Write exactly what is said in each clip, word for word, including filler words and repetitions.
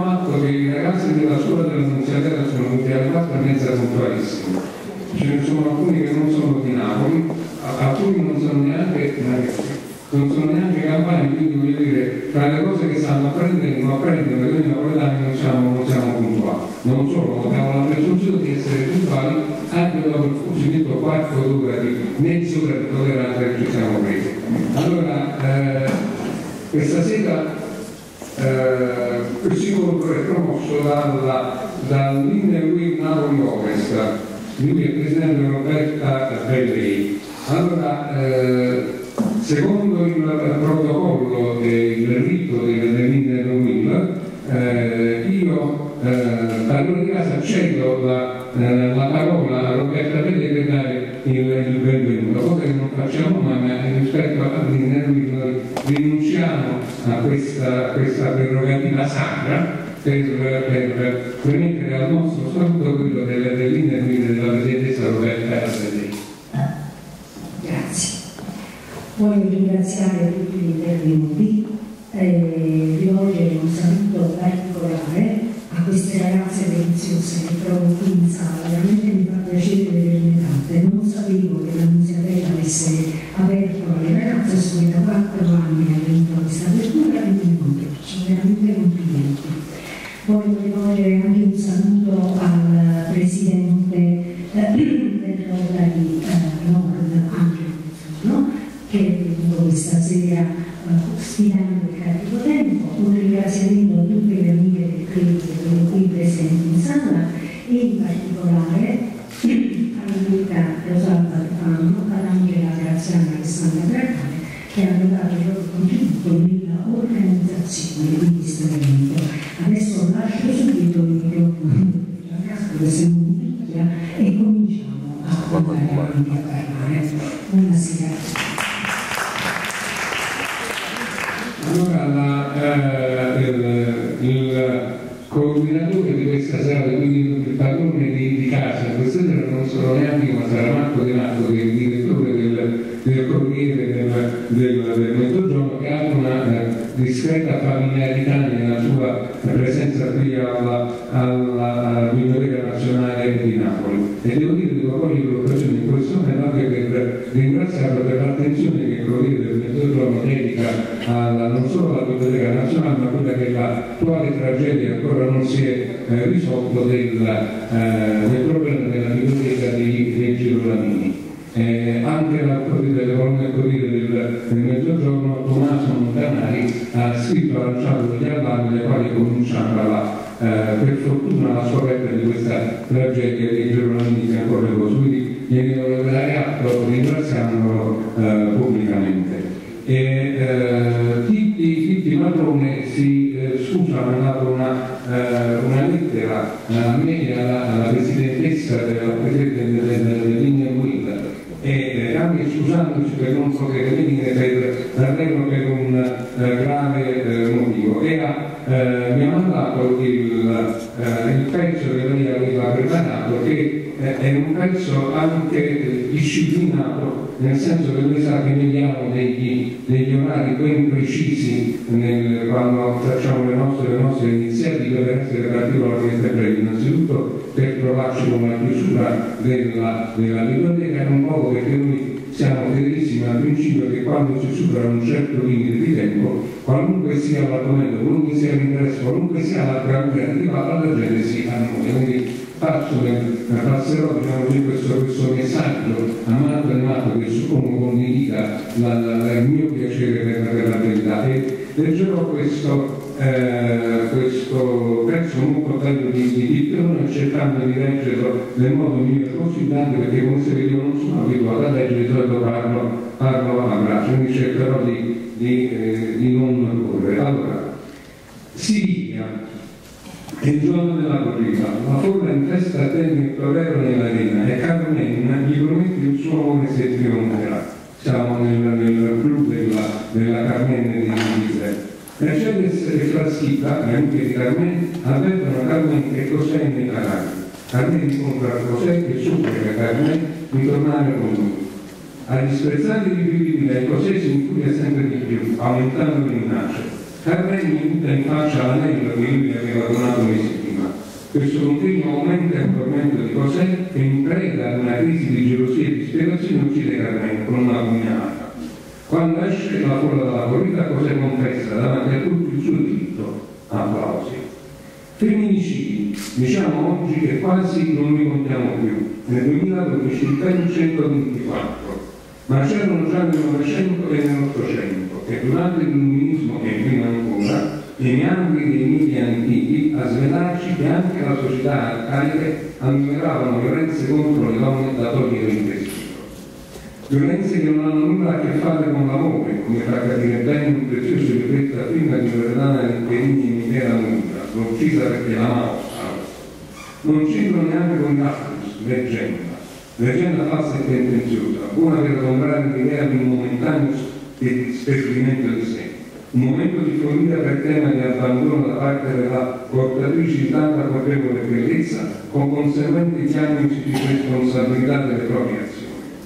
fatto che i ragazzi della scuola dell'Annunziatella sono venuti alle quattro e mezza puntualissimi. Ce ne sono alcuni che non sono di Napoli, alcuni non sono neanche non sono neanche campani, quindi voglio dire, tra le cose che stanno apprendendo, apprendono che noi napoletani non siamo, non siamo puntuali. Non solo, abbiamo la presunzione di essere puntuali anche dopo il cosiddetto quarto d'ora di mezz'ora di tolleranza che ci siamo presi. Allora, eh, questa sera eh, questo incontro è promosso dalla, dall'Inner Wing Napoli Ovest, di cui è presidente Roberta Bellei. Allora, eh, secondo il protocollo del rito dell'Inner Wing, eh, io eh, padrone di casa cedo la, eh, la parola a Roberta Bellei per dare il, il benvenuto, cosa che non facciamo mai, ma rispetto all'Inner Wing noi rinunciamo a questa, questa prerogativa sacra per, per permettere al nostro saluto quello dell'Inner Wing della presidentessa Roberta Bellei. Grazie. Voglio ringraziare tutti gli intervenuti, eh, rivolgere un saluto particolare a queste ragazze deliziose che trovo qui in sala. Veramente mi fa piacere vederle tante. Non sapevo che l'Annunziatella avesse aperto alle ragazze, sono da quattro anni che ha avuto questa apertura, quindi sono veramente complimenti. Voglio rivolgere anche un saluto al presidente eh, del Rotary eh, Nord, anche no? che è venuto questa sera uh, sfidando il cattivo tempo. Un ringraziamento a tutte le amiche del club che sono qui presenti in sala e in particolare a Luca Rosalba Alfano, ad Angela Graziana e Alessandra Bracale che hanno dato il loro contributo nell'organizzazione di questo evento. Adesso lascio subito il microfono a Gasparo se non mi picchia e cominciamo a andare avanti a parlare. Buonasera. Allora, la, eh, il, il coordinatore di questa sala, quindi il padrone di, di casa, questa sera non sono neanche io, ma sarà Marco De Marco, che è il direttore del, del Corriere del, del, del Mezzogiorno, che ha una eh, discreta familiarità nella sua presenza qui alla, alla, alla Biblioteca Nazionale di Napoli. E devo dire che devo cogliere l'occasione in questo momento anche per ringraziarlo per l'attenzione che il Corriere del Mezzogiorno dedica alla, non solo alla Biblioteca Nazionale, ma quella che è l'attuale tragedia ancora non si è eh, risolto del, eh, del problema della biblioteca di, di Girolamo. Eh, anche l'autore delle colonne del Corriere del, del Mezzogiorno, Tommaso Montanari, ha scritto, ha lanciato degli allarmi dai quali cominciava la, eh, per fortuna la scoperta di questa tragedia di Girolamo che ancora è così. Quindi gliene volevo dare atto ringraziandolo eh, pubblicamente. E, eh, Titti, Titti Madrone si eh, scusa, ha mandato una, eh, una lettera a me e alla, alla presidentessa della presidente dell'Inner Wing e eh, anche scusandoci per non poter venire per arrego per un eh, grave eh, motivo e ha, eh, mi ha mandato il, eh, il pezzo che lei aveva preparato che eh, è un pezzo anche eh, disciplinato, nel senso che noi sa che vediamo degli, degli orari ben precisi nel, quando facciamo le nostre, le nostre iniziative per essere particolarmente brevi. Innanzitutto per trovarci con la chiusura della, della biblioteca, in un modo perché noi siamo fedelissimi al principio che quando si supera un certo limite di tempo, qualunque sia l'argomento, qualunque sia l'interesse, qualunque sia la gravità arrivata, la gente si annoia. Quindi passo, passerò diciamo, questo, questo messaggio amato e amato che suppongo condivida la, la, la, il mio piacere per, per la verità e leggerò questo, eh, questo pezzo molto bello di, di Pittone cercando di leggerlo nel modo mio consigliante perché come se io non sono abituato a leggere, di solito parlo, parlo alla braccia, quindi cercherò di, di, eh, di non correre. Allora, Siviglia. È il giorno della corrida, la folla in testa tende il torero nell'arena e Carmen gli promette il suo amore se trionferà. Siamo nel, nel club della, della Carmen di Pisa. Mercedes e Fraschitta, le amiche di Carmen, avvertono Carmen che cos'è nei canali. Carmen incontra José che supplica Carmen di tornare con lui. A disprezzare i brividi lei José si infuria sempre di più, aumentando le minacce. Carregni butta in faccia l'anello che lui aveva donato mesi prima. Questo continuo aumento e tormento di José, che in preda ad una crisi di gelosia e disperazione uccide Carregni con una pugnalata. Quando esce la folla dalla corrida, José confessa davanti a tutti il suo diritto. Applausi. Femminicidi, diciamo oggi che quasi non li contiamo più. Nel duemiladodici ben centoventiquattro, ma c'erano già nel Novecento e nell'Ottocento, e durante l'illuminismo e prima ancora, nei meandri dei miti antichi, a svelarci che anche la società arcaiche ammiravano violenze contro le donne da togliere in vestito. Violenze che non hanno nulla a che fare con l'amore, come fa capire bene un prezioso libretto prima di Loredana Limperini e Michela Mura, l'ho uccisa perché l'amavo. Non c'entrano neanche con l'Atlas, leggenda. Leggenda falsa e tendenziosa, buona per adombrare l'idea di un momentaneo sperimento di sé. Un momento di follia per tema di abbandono da parte della portatrice di tanta colpevole bellezza, con conseguenti diagnosi di responsabilità delle proprie azioni.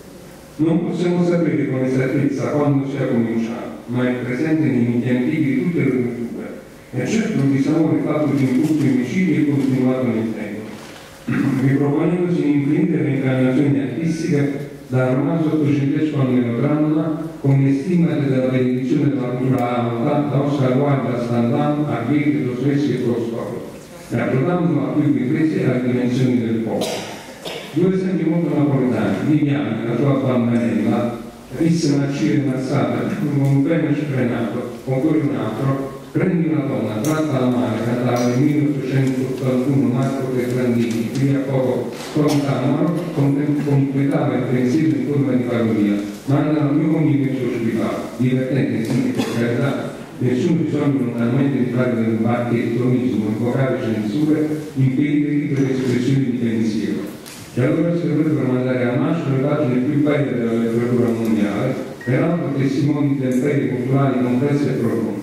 Non possiamo sapere con esattezza quando sia cominciato, ma è presente nei miti antichi di tutte le culture. E certo il disamore fatto di impulsi omicidi è continuato nel tempo, riproponendosi in infinite reincarnazioni artistiche dal romanzo ottocentesco al melodramma, con le stimate della benedizione della cultura alta, da Oscar Wilde a Stendhal, a Goethe, Dostoevskij e Tolstoj, raccontando a più riprese alle dimensioni del popolo. Due esempi molto napoletani. Viviani, la sua bambanella, visse una cire mazzata con un pene sfrenato, oppure un altro, prendi una donna, tratta la mano, cantava nel milleottocentottantuno Marco Ferrandini, qui a poco lontano, completava il pensiero in forma di parodia, manda al mio convivio ospitale, divertente, sì, per carità, nessun bisogno lontanamente di fare del bacchettonismo, invocare censure, impedire libere espressioni di pensiero. E allora si dovrebbero mandare a marcia le pagine più belle della letteratura mondiale, peraltro testimoni di temperi culturali complesse e profonde.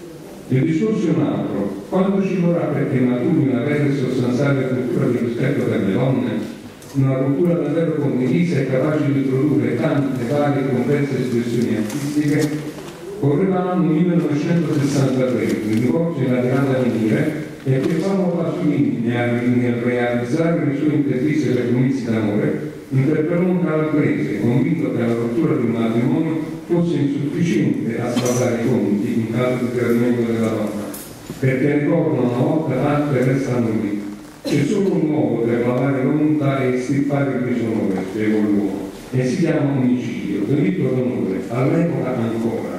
Il discorso è un altro. Quando ci vorrà perché maturi una vera e sostanziale cultura di rispetto per le donne? Una cultura davvero condivisa e capace di produrre tante varie e complesse espressioni artistiche? Correva l'anno millenovecentosessantatré, il divorzio era arrivato a venire, e che Paolo Pasolini, nel realizzare le sue interviste per comizi d'amore, interpellò un calabrese convinto che la rottura di un matrimonio fosse insufficiente a saldare i conti in caso di tradimento della donna, perché ricordano una volta fatte e restano lì. C'è solo un modo per lavare l'onta e estirpare il disonore, spiegò l'uomo, e si chiama omicidio, delitto d'onore, all'epoca ancora.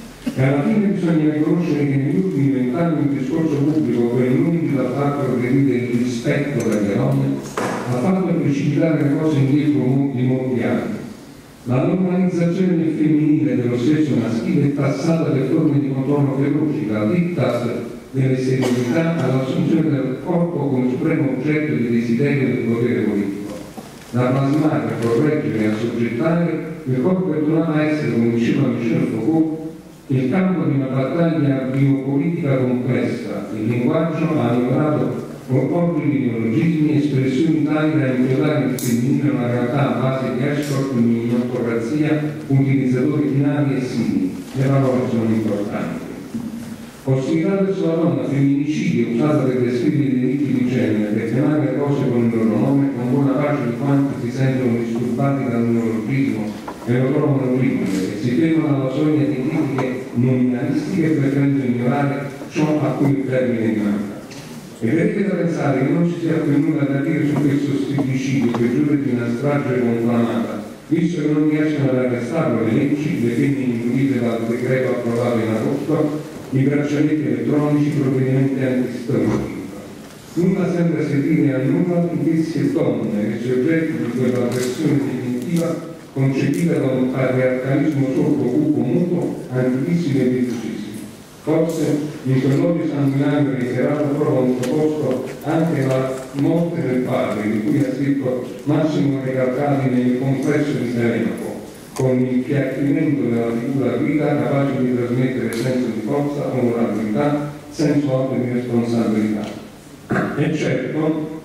E alla fine bisogna riconoscere che negli ultimi vent'anni il discorso pubblico, per lungi dal fatto che ride il rispetto delle donne, ha fatto precipitare le cose indietro di molti anni. La normalizzazione del femminile e dello stesso maschile è passata per forme di controllo feroci, dal diktat delle serenità all'assunzione del corpo come supremo oggetto di desiderio del potere politico. Da plasmare, a correggere e a soggettare, il corpo è tornato a essere, come diceva Michel Foucault, il campo di una battaglia biopolitica complessa. Il linguaggio ha lavorato orribili ideologismi e espressioni tali da inviolare il femminile una realtà a base di escort, minotocrazia, utilizzatori finali e simili. Le parole sono importanti. Ostilità verso la donna, femminicidio usata per descrivere i diritti di genere, per chiamare le cose con il loro nome, con buona pace di quanti si sentono disturbati dal neologismo e lo trovano orribile, e si fermano alla soglia di critiche nominalistiche preferendo ignorare ciò a cui il termine rimanda. E verrebbe da pensare che non ci sia più nulla da dire su questo stupicidio peggiore di una strage conclamata, visto che non riescono ad arrestarlo le leggi, le pene indurite dal decreto approvato in agosto, i braccialetti elettronici, provvedimenti antistorici. Nulla sembra servire a nulla finché si è donne e soggetti di quella versione definitiva concepita da un patriarcalismo sordo, cupo, muto, antichissimo e diffusissimo. Forse in quell'odio sanguinario reiterato trova un posto anche la morte del padre, di cui ha scritto Massimo Recalcati nel complesso di Telemaco, con il chiaccimento della figura guida capace di trasmettere senso di forza, onorabilità, senso alto di responsabilità. E certo,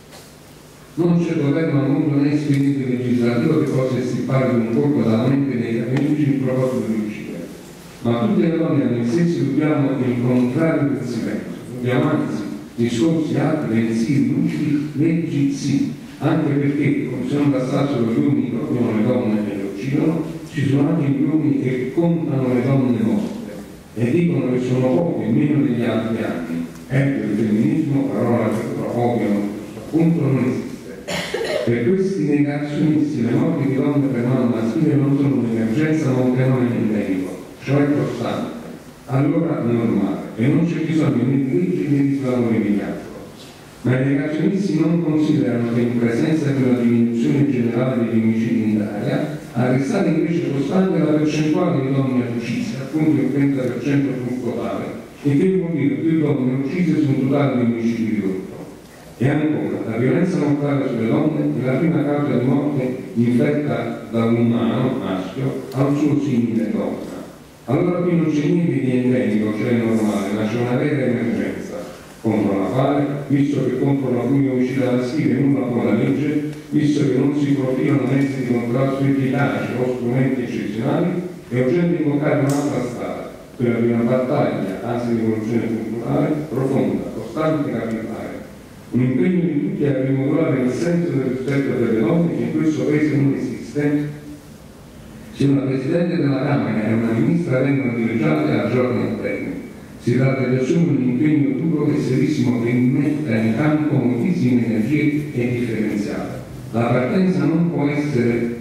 non c'è governo al mondo né espediente legislativo che possa estirpare di un colpo dalla mente dei capricci in proposito di uccidere. ma tutte le donne a noi stessi dobbiamo il contrario del silenzio, dobbiamo anzi discorsi alti, pensieri lucidi, leggi sì, anche perché come sono passato gli uomini che copiano le donne e le uccidono, ci sono anche gli uomini che contano le donne morte e dicono che sono poche, meno degli altri anni. Ecco il femminismo, parola che odiano, appunto non esiste. Per questi negazionisti le morti di donne per mano maschile non sono un'emergenza ma un fenomeno endemico, cioè costante, allora normale, e non c'è bisogno né di leggi né di svalore immediato. Ma i negazionisti non considerano che in presenza di una diminuzione generale degli omicidi in Italia, a restare invece costante la percentuale di donne uccise, appunto il trenta per cento sul totale, e che vuol dire più donne uccise su un totale di omicidi ridotto. E ancora, la violenza mortale sulle donne è la prima causa di morte infetta da un umano, maschio, al suo simile donna. Allora qui non c'è niente di endemico, cioè normale, ma c'è una vera emergenza, contro la quale, visto che contro la cui omicida maschile nulla può la legge, visto che non si profilano mezzi di contrasto efficaci o strumenti eccezionali, è urgente invocare un'altra strada, quella di una battaglia, anzi di rivoluzione culturale, profonda, costante e capillare. Un impegno di tutti a rimodulare il senso del rispetto per le donne che in questo paese non esiste. Se una Presidente della Camera e una Ministra vengono dileggiate a giorni alterni. Si tratta di assumere un impegno duro e serissimo che metta in campo moltissime energie e differenziate. La partenza non può essere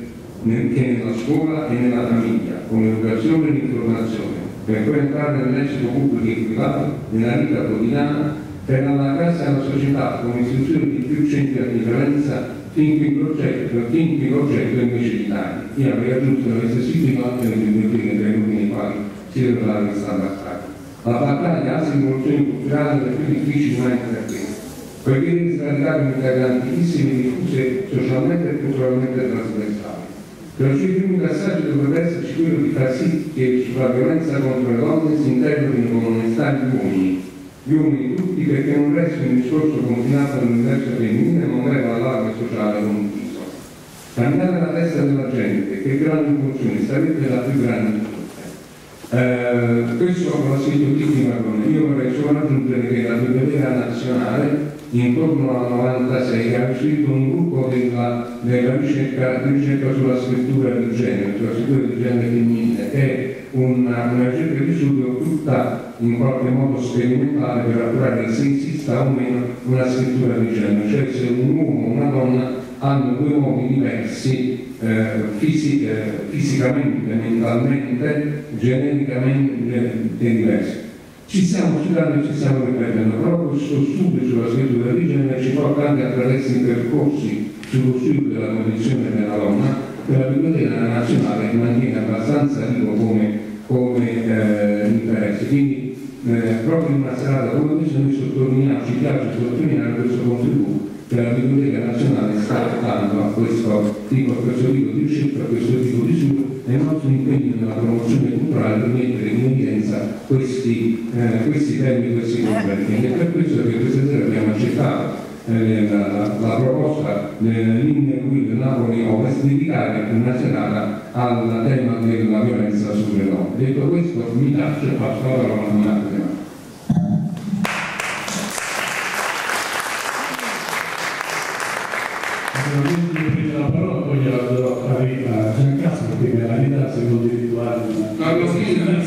che nella scuola e nella famiglia, con l'educazione e l'informazione, per poi entrare nell'esito pubblico e privato, nella vita quotidiana, per allargarsi alla società con l'istituzione di più centri di violenza finché il progetto, finché il progetto invece di tagli. Io avrei aggiunto che avesse seguito anche le biblioteche tra i gruppi nei quali si rivela questa battaglia. La battaglia ha rivoluzioni culturali le più difficili mai intraprese, poiché deve sradicare unità grandissime, diffuse socialmente e culturalmente trasversali. Per i primi passaggi dovrebbe esserci quello di far sì che sulla violenza contro le donne si interrogino con onestà gli uomini, gli uomini tutti, perché non resti un discorso confinato nell'universo femminile ma un vero allarme sociale condiviso. Cambiare la testa della gente, che grande funzione, sarebbe la più grande di tutte. Eh, questo l'ha scritto Titi Marrone. Io vorrei solo aggiungere che la Biblioteca Nazionale, intorno al novantasei, ha scritto un gruppo della, della ricerca, ricerca sulla scrittura di genere, sulla scrittura di genere femminile, che è una, una ricerca di studio tutta in qualche modo sperimentale per appurare se esista o meno una scrittura di genere, cioè se un uomo o una donna hanno due modi diversi eh, fisi, eh, fisicamente, mentalmente, genericamente diversi. Ci stiamo studiando e ci stiamo ripetendo, però questo studio sulla scrittura di genere ci porta anche attraverso i percorsi sullo studio della condizione della donna, che la Biblioteca Nazionale mantiene abbastanza vivo come, come eh, interesse. Quindi eh, proprio in una serata come questa noi sottolineiamo, ci piace sottolineare questo contributo che la Biblioteca Nazionale sta dando a questo tipo, a questo tipo di ricerca, a questo tipo di studio, e il nostro impegno nella promozione culturale per mettere in evidenza questi, eh, questi temi, questi problemi. Ed è per questo che questa sera abbiamo accettato eh, la, la, la proposta delle linee guida Napoli Ovest di dedicare una serata al tema della violenza sulle donne. Detto questo, mi lascio e passo la parola a Marco. La parola poi gliela darò a Giancasco perché me la ridà secondo i rituali. Ma lo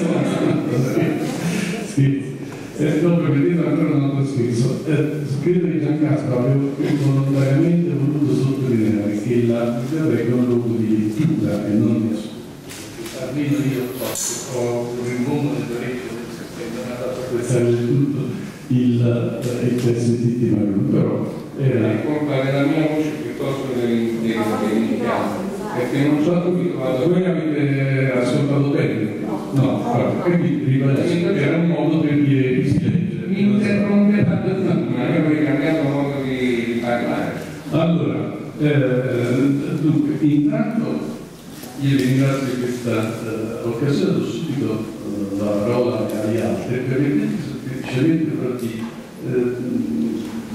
sì, eh, dopo vedete ancora un altro scherzo. Eh, credo che Giancasco avevo volontariamente voluto sottolineare che la biblioteca è un luogo di lettura e non di ascolto. Almeno io so, ho il mondo dell'orecchio del serpente, andato a apprezzare tutto il, il testo di Titi Marrone, però era colpa della mia voce piuttosto dell'impianto, perché non so dove vado. Voi avete ascoltato bene? No, guarda, quindi ribadisco, era un modo per dire di si legge. Mi interrompeva prima, io avrei cambiato modo di parlare. Allora, eh, dunque, intanto io ringrazio di questa eh, occasione, do subito eh, la parola agli altri, permettete semplicemente però di eh,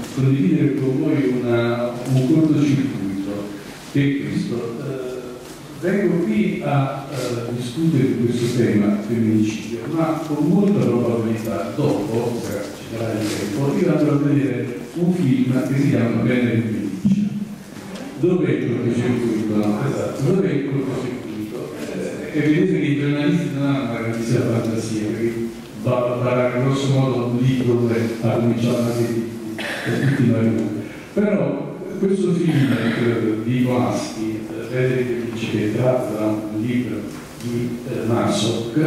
condividere con voi una, un cortocircuito che è questo. Eh, vengo qui a uh, discutere di questo tema femminicidio, ma con molta probabilità dopo, se ci sarà il tempo, io andrò a vedere un film che si chiama Venere in Felice. Dov'è il cortocircuito? No? Esatto, dov'è il cortocircuito? Eh, è evidente che i giornalisti non hanno una grandissima fantasia, perché va, va grosso modo un libro dove ha cominciato una serie di tutti i vari mondi. Però questo film eh, di Polanski, Venere in Felice, che è tratto da un libro di eh, Masok,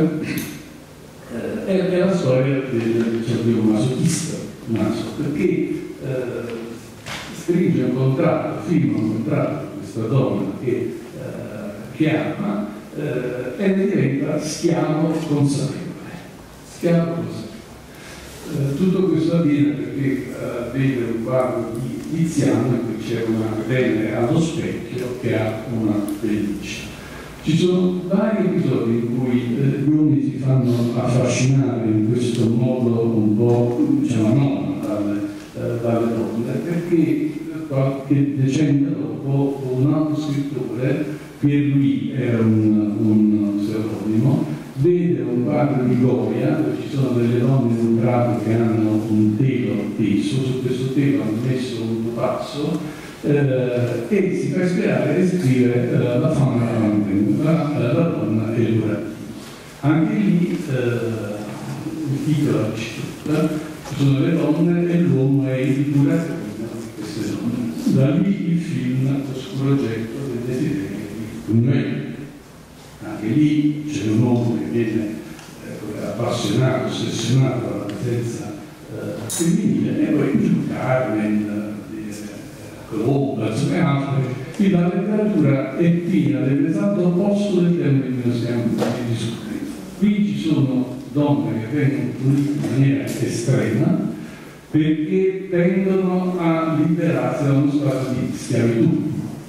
eh, è, è la storia del, diciamo, di un masochista, Masok, che eh, stringe un contratto, firma un contratto con questa donna che, eh, che ama eh, e ne diventa schiavo consapevole. Schiavo consapevole. Eh, tutto questo avviene perché eh, vede un quadro di Tiziano in cui c'è una Venere allo specchio che ha una pelliccia. Ci sono vari episodi in cui eh, gli uomini si fanno affascinare in questo modo un po', diciamo, anomalo dalle, eh, dalle donne, perché qualche decennio dopo un altro scrittore, Pierluigi era un, un pseudonimo, vede un quadro di Goya dove ci sono delle donne in un prato che hanno un telo teso, su questo telo hanno messo un pupazzo eh, e si fa ispirare e scrive eh, la fauna la, la, la donna e l'uratino. Anche lì eh, il titolo la città, ci sono le donne e l'uomo è il buratino di queste donne. Da lì il film Oscuro oggetto del desiderio di Buñuel. Anche lì c'è un uomo che viene eh, appassionato, ossessionato dalla presenza eh, femminile, e poi più Carmen, eh, Colomba, insomma altre. Qui la letteratura è piena dell'esatto opposto del tema di cui stiamo discutendo. Qui ci sono donne che vengono punite in maniera estrema perché tendono a liberarsi da uno stato di schiavitù.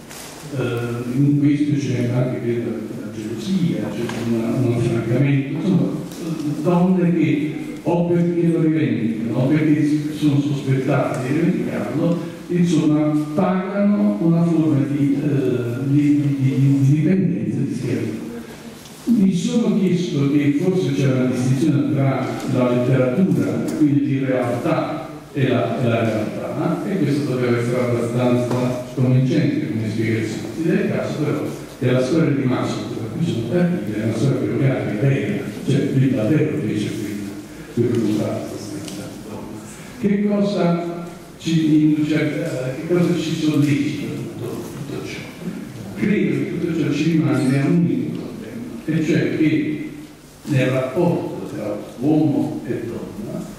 Uh, in questo c'è anche credo, la gelosia, c'è una, un affrancamento, insomma, donne che o perché lo rivendicano o perché sono sospettate di rivendicarlo, insomma, pagano una forma di, uh, di, di, di, di dipendenza, di schiavitù. Mi sono chiesto che forse c'è una distinzione tra la letteratura, quindi di realtà, e la, e la realtà, e questo doveva essere abbastanza convincente come spiegazione. Si deve caso però che la storia di Masok, per cui sono partite, è una storia biografica vera, cioè lui davvero fece quel risultato. Che cosa ci, cioè, che cosa ci sollecita tutto, tutto ciò? Credo che tutto ciò ci rimane a un unico tema, e cioè che nel rapporto tra uomo e donna,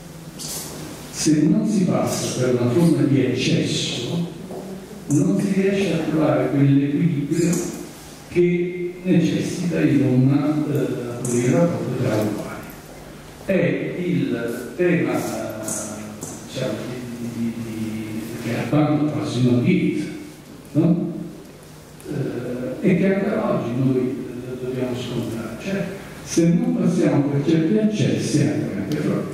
se non si passa per una forma di eccesso, non si riesce a trovare quell'equilibrio che necessita in un eh, rapporto tra uguali. È il tema diciamo, di, di, di, che ha tanto appassiona Goethe, no? eh, e che ancora oggi noi eh, dobbiamo scontrare. Cioè, se non passiamo per certi eccessi, anche anche proprio.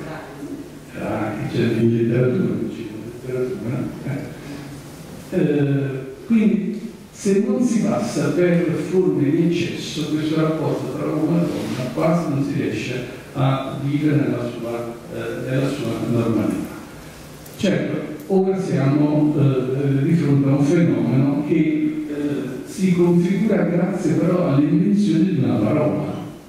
C'è in letteratura, letteratura eh. Eh, quindi se non si passa per forme di eccesso, questo rapporto tra uomo e donna quasi non si riesce a vivere nella sua, eh, nella sua normalità. Certo, ora siamo eh, di fronte a un fenomeno che eh, si configura grazie però all'invenzione di una parola.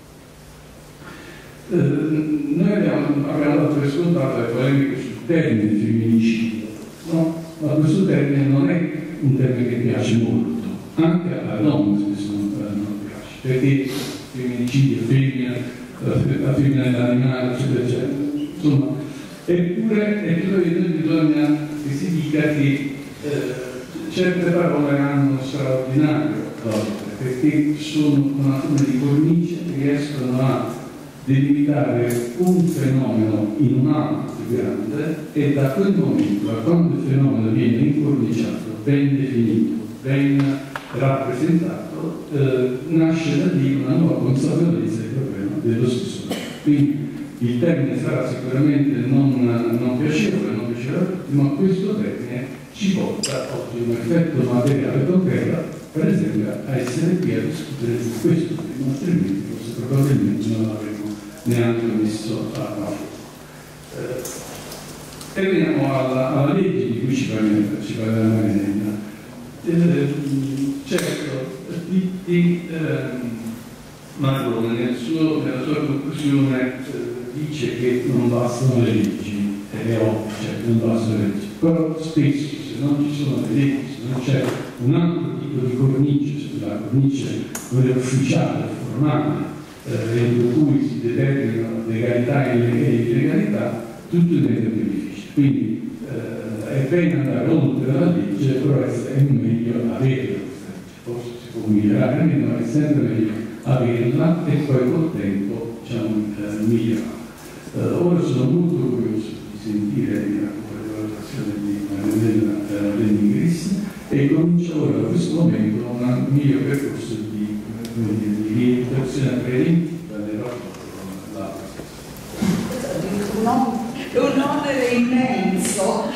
Eh, noi abbiamo, abbiamo dato per scontato le polemiche sul termine femminicidio, no? Ma questo termine non è un termine che piace molto, anche alla donna spesso non, non piace, perché femminicidio, femmina, la femmina dell'animale, eccetera, eccetera. Insomma, eppure, eppure bisogna che si dica che eh, certe parole hanno uno straordinario valore, perché sono una forma di cornice che riescono a delimitare un fenomeno in un altro più grande, e da quel momento, a quando il fenomeno viene incorniciato, ben definito, ben rappresentato, eh, nasce da lì una nuova consapevolezza del problema dello stesso. Quindi il termine sarà sicuramente non, non piacevole, non piacevole, ma questo termine ci porta oggi un effetto materiale concreto per esempio a essere qui a discutere su questo tema, altrimenti forse probabilmente non l'avremmo neanche messo a fuoco. Eh, e veniamo alla, alla legge di cui ci parlerà, ci parlerà Marinella. Eh, certo, di, di eh, Marrone nel suo, nella sua conclusione eh, dice che non bastano le leggi, è ovvio, cioè non bastano le leggi, però spesso se non ci sono le leggi, se non c'è un altro tipo di cornice, sulla cornice quella ufficiale, formale, eh, entro cui si determinano legalità e illegalità, tutto diventa più difficile. Quindi eh, è bene andare oltre la legge, però è meglio averla, forse si può migliorare, ma è sempre meglio averla e poi col tempo diciamo, eh, migliorare. Eh, ora sono molto curioso di sentire la valutazione di Marinella Leningris e comincio ora da questo momento un mio percorso di, di, di riabilitazione preventiva del rapporto con l'altra. Un onere immenso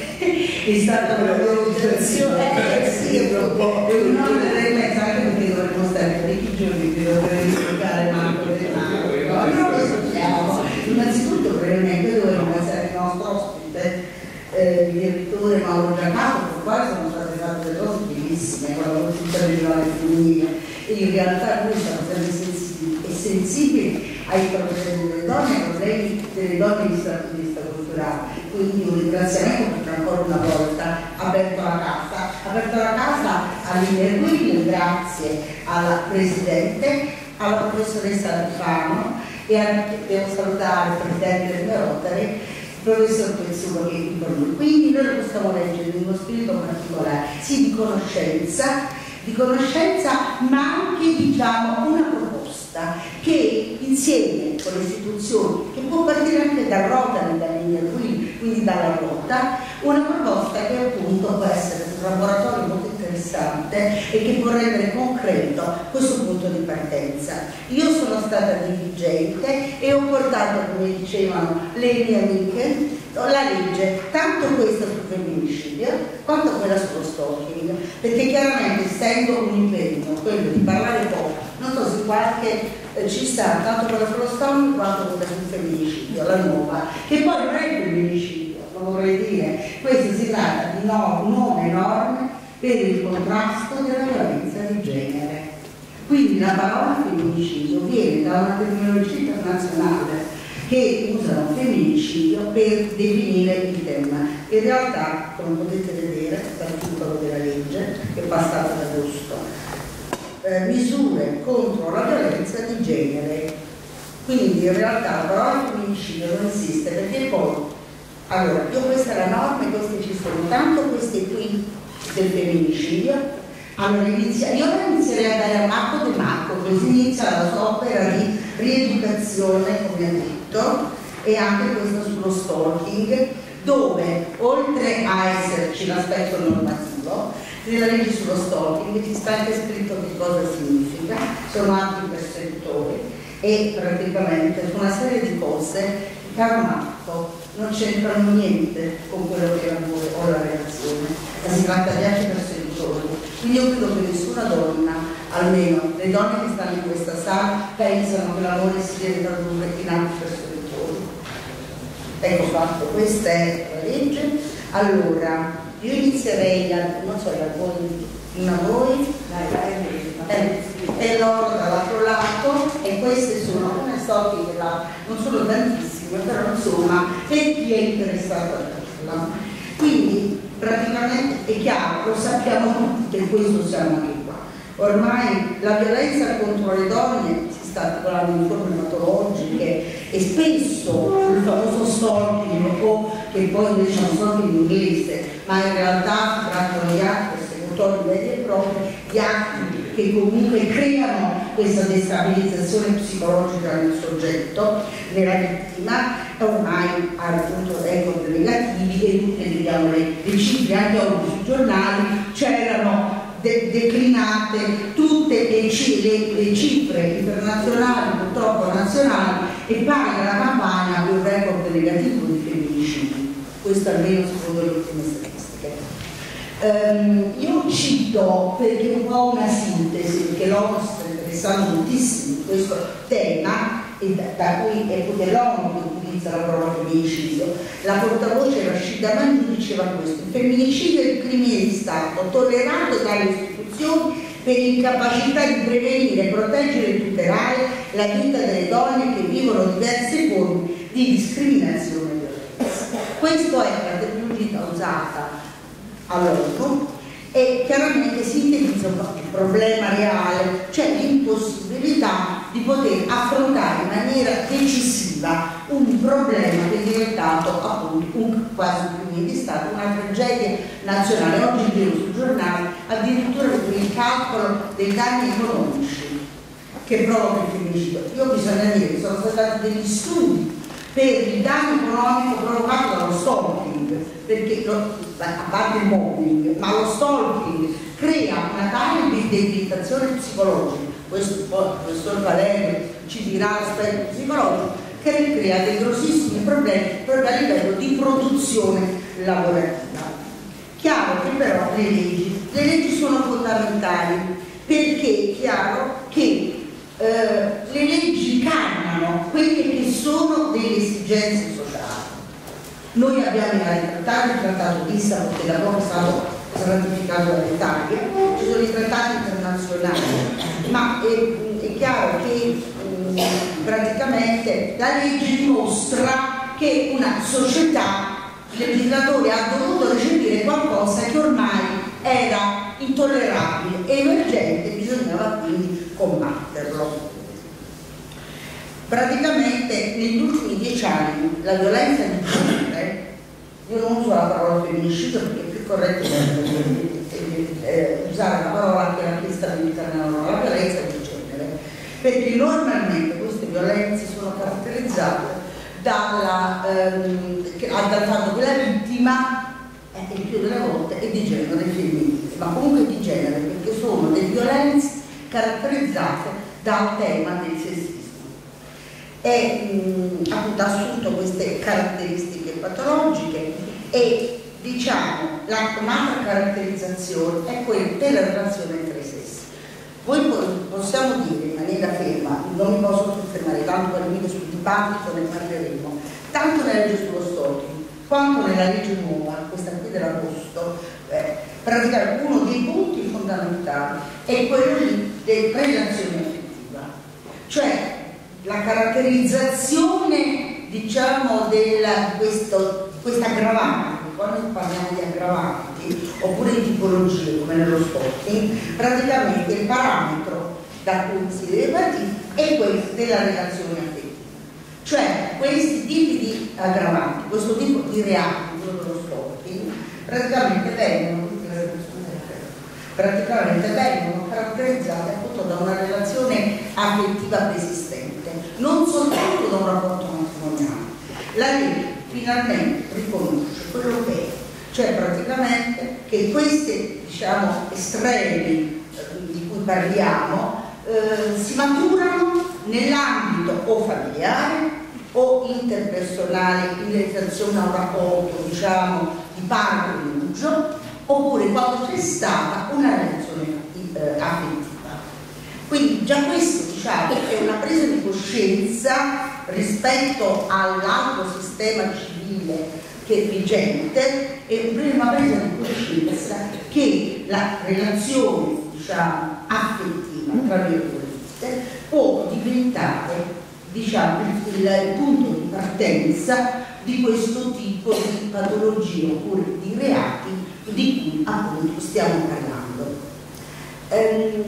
è stata una valutazione, eh, sì, è un onere immenso, anche perché dovremmo stare parecchi giorni per dover giocare Marco del Marco, però lo sappiamo. Innanzitutto brevemente dovremmo essere il nostro ospite, eh, il direttore Mauro Giacato, con il quale sono state fatte delle cose bellissime con la consulta regionale femminile, e in realtà noi siamo sempre sensibili e sensibili ai problemi delle donne, ai problemi delle donne di stato di vista culturale. Quindi un ringraziamento perché ancora una volta ha aperto la casa, ha aperto la casa all'Interguid, grazie alla Presidente, alla Professoressa Alfano e anche devo salutare il Presidente del Rotary, il Professor Pezzuto che è qui con noi. Quindi noi lo possiamo leggere in uno spirito particolare, sì, di conoscenza, di conoscenza ma anche diciamo una proposta che insieme con le istituzioni, che può partire anche dal Rotary, dall'Interguid, quindi dalla lotta, una proposta che appunto può essere un laboratorio molto interessante e che può rendere concreto questo punto di partenza. Io sono stata dirigente e ho portato, come dicevano le mie amiche, la legge, tanto questa sul femminicidio quanto quella sullo stalking, perché chiaramente essendo un impegno quello di parlare poco, non so se qualche eh, ci sta tanto quella sullo stalking quanto quella sul femminicidio, la nuova, che poi non è il femminicidio, lo vorrei dire, questo si tratta di no, nuove norme per il contrasto della violenza di genere. Quindi la parola femminicidio viene da una terminologia internazionale che usano femminicidio per definire il tema. In realtà, come potete vedere dall'articolo della legge che è passato ad agosto, eh, misure contro la violenza di genere. Quindi in realtà la parola femminicidio non esiste, perché poi, allora, io questa è la norma e queste ci sono, tanto queste qui del femminicidio. Allora inizia, io inizierei a dare a Marco De Marco, così inizia la sua opera di rieducazione, come ha detto, e anche questa sullo stalking, dove oltre a esserci l'aspetto normativo, nella legge sullo stalking ci sta anche scritto che cosa significa, sono atti persecutori e praticamente su una serie di cose, caro Marco, non c'entrano niente con quello che è l'amore o la relazione, ma si tratta di atti persecutori. Quindi io credo che nessuna donna, almeno le donne che stanno in questa sala, pensano che l'amore si deve tradurre in atti persecutori. Ecco fatto, questa è la legge. Allora, io inizierei, a, non so, da voi, una voi, eh, e loro dall'altro lato, e queste sono alcune storie che là, non sono tantissime, però insomma, per chi è interessato a farla. Quindi praticamente è chiaro, lo sappiamo tutti, per questo siamo anche qua. Ormai la violenza contro le donne si sta articolando in forme patologiche e spesso il famoso stalking, o che poi invece non stalking in inglese, ma in realtà si trattano di atti persecutori veri e propri, di atti che comunque creano questa destabilizzazione psicologica nel soggetto, nella vittima, ormai ha raggiunto record negativi e tutte vediamo le, le cifre, anche oggi sui giornali c'erano de declinate tutte le, le, le cifre internazionali, purtroppo nazionali, e pare la campagna abbia un record negativo di femminicidi, questo almeno secondo le ultime statistiche. Um, io cito perché un po' una sintesi, perché l'ONU sta interessando moltissimo in questo tema, e da, da cui è pure l'ONU che utilizza la parola femminicidio. La portavoce Rashida Manjoo diceva questo: il femminicidio è il crimine di Stato tollerato dalle istituzioni per incapacità di prevenire, proteggere e tutelare la vita delle donne che vivono diverse forme di discriminazione e violenza. Questa è la terminologia usata all'ONU e chiaramente sintetizza il problema reale, cioè l'impossibilità di poter affrontare in maniera decisiva un problema che è diventato appunto un, quasi un crimine di Stato, una tragedia nazionale. Oggi vedo sul giornale addirittura il calcolo dei danni economici che provoca il femminicidio. Io bisogna dire che sono stati fatti degli studi per il danno economico provocato dallo stalking, perché lo, a parte il mobbing, ma lo stalking crea una tale debilitazione psicologica. Questo il professor Valerio ci dirà l'aspetto psicologico, che crea dei grossissimi problemi proprio a livello di produzione lavorativa. Chiaro che però le leggi, le leggi sono fondamentali, perché è chiaro che eh, le leggi cardinano quelle che sono delle esigenze sociali. Noi abbiamo i trattati, il trattato di Lissabon che da poco è stato ratificato dall'Italia, ci sono i trattati internazionali, ma è, è chiaro che mh, praticamente la legge dimostra che una società, il legislatore ha dovuto recepire qualcosa che ormai era intollerabile e emergente, bisognava quindi combatterlo. Praticamente negli ultimi dieci anni la violenza di genere, io non uso la parola femminicidio perché è più corretto eh, usare la parola che era chiesta all'interno, la violenza di genere, perché normalmente queste violenze sono caratterizzate dalla, ehm, dal fatto che la vittima eh, il più delle volte è di genere femminile, ma comunque di genere, perché sono delle violenze caratterizzate dal tema del sessismo. E mh, appunto assunto queste caratteristiche patologiche e diciamo la un'altra caratterizzazione è quella della relazione tra i sessi. Poi possiamo dire in maniera ferma, non mi posso soffermare tanto per venire sul dibattito, ne parleremo, tanto nella legge sullo stalking quanto nella legge nuova, questa qui dell'agosto, eh, praticamente uno dei punti fondamentali è quello della relazione affettiva, cioè la caratterizzazione diciamo della, questo, questa aggravante, quando parliamo di aggravanti oppure di tipologie come nello stalking, praticamente il parametro da cui si deve partire è quello della relazione affettiva, cioè questi tipi di aggravanti, questo tipo di reati, quello dello stalking, praticamente vengono praticamente vengono caratterizzate appunto da una relazione affettiva persistente, non soltanto da un rapporto matrimoniale. La legge finalmente riconosce quello che è, cioè praticamente che questi diciamo estremi di cui parliamo eh, si maturano nell'ambito o familiare o interpersonale, in relazione a un rapporto diciamo di parto-rifugio, oppure quando c'è stata una relazione eh, affettiva. Quindi già questo diciamo è una presa di coscienza rispetto all'altro sistema civile che è vigente, è una presa di coscienza che la relazione diciamo affettiva tra virgolette può diventare diciamo il, il punto di partenza di questo tipo di patologie oppure di reati di cui appunto stiamo parlando. Ehm,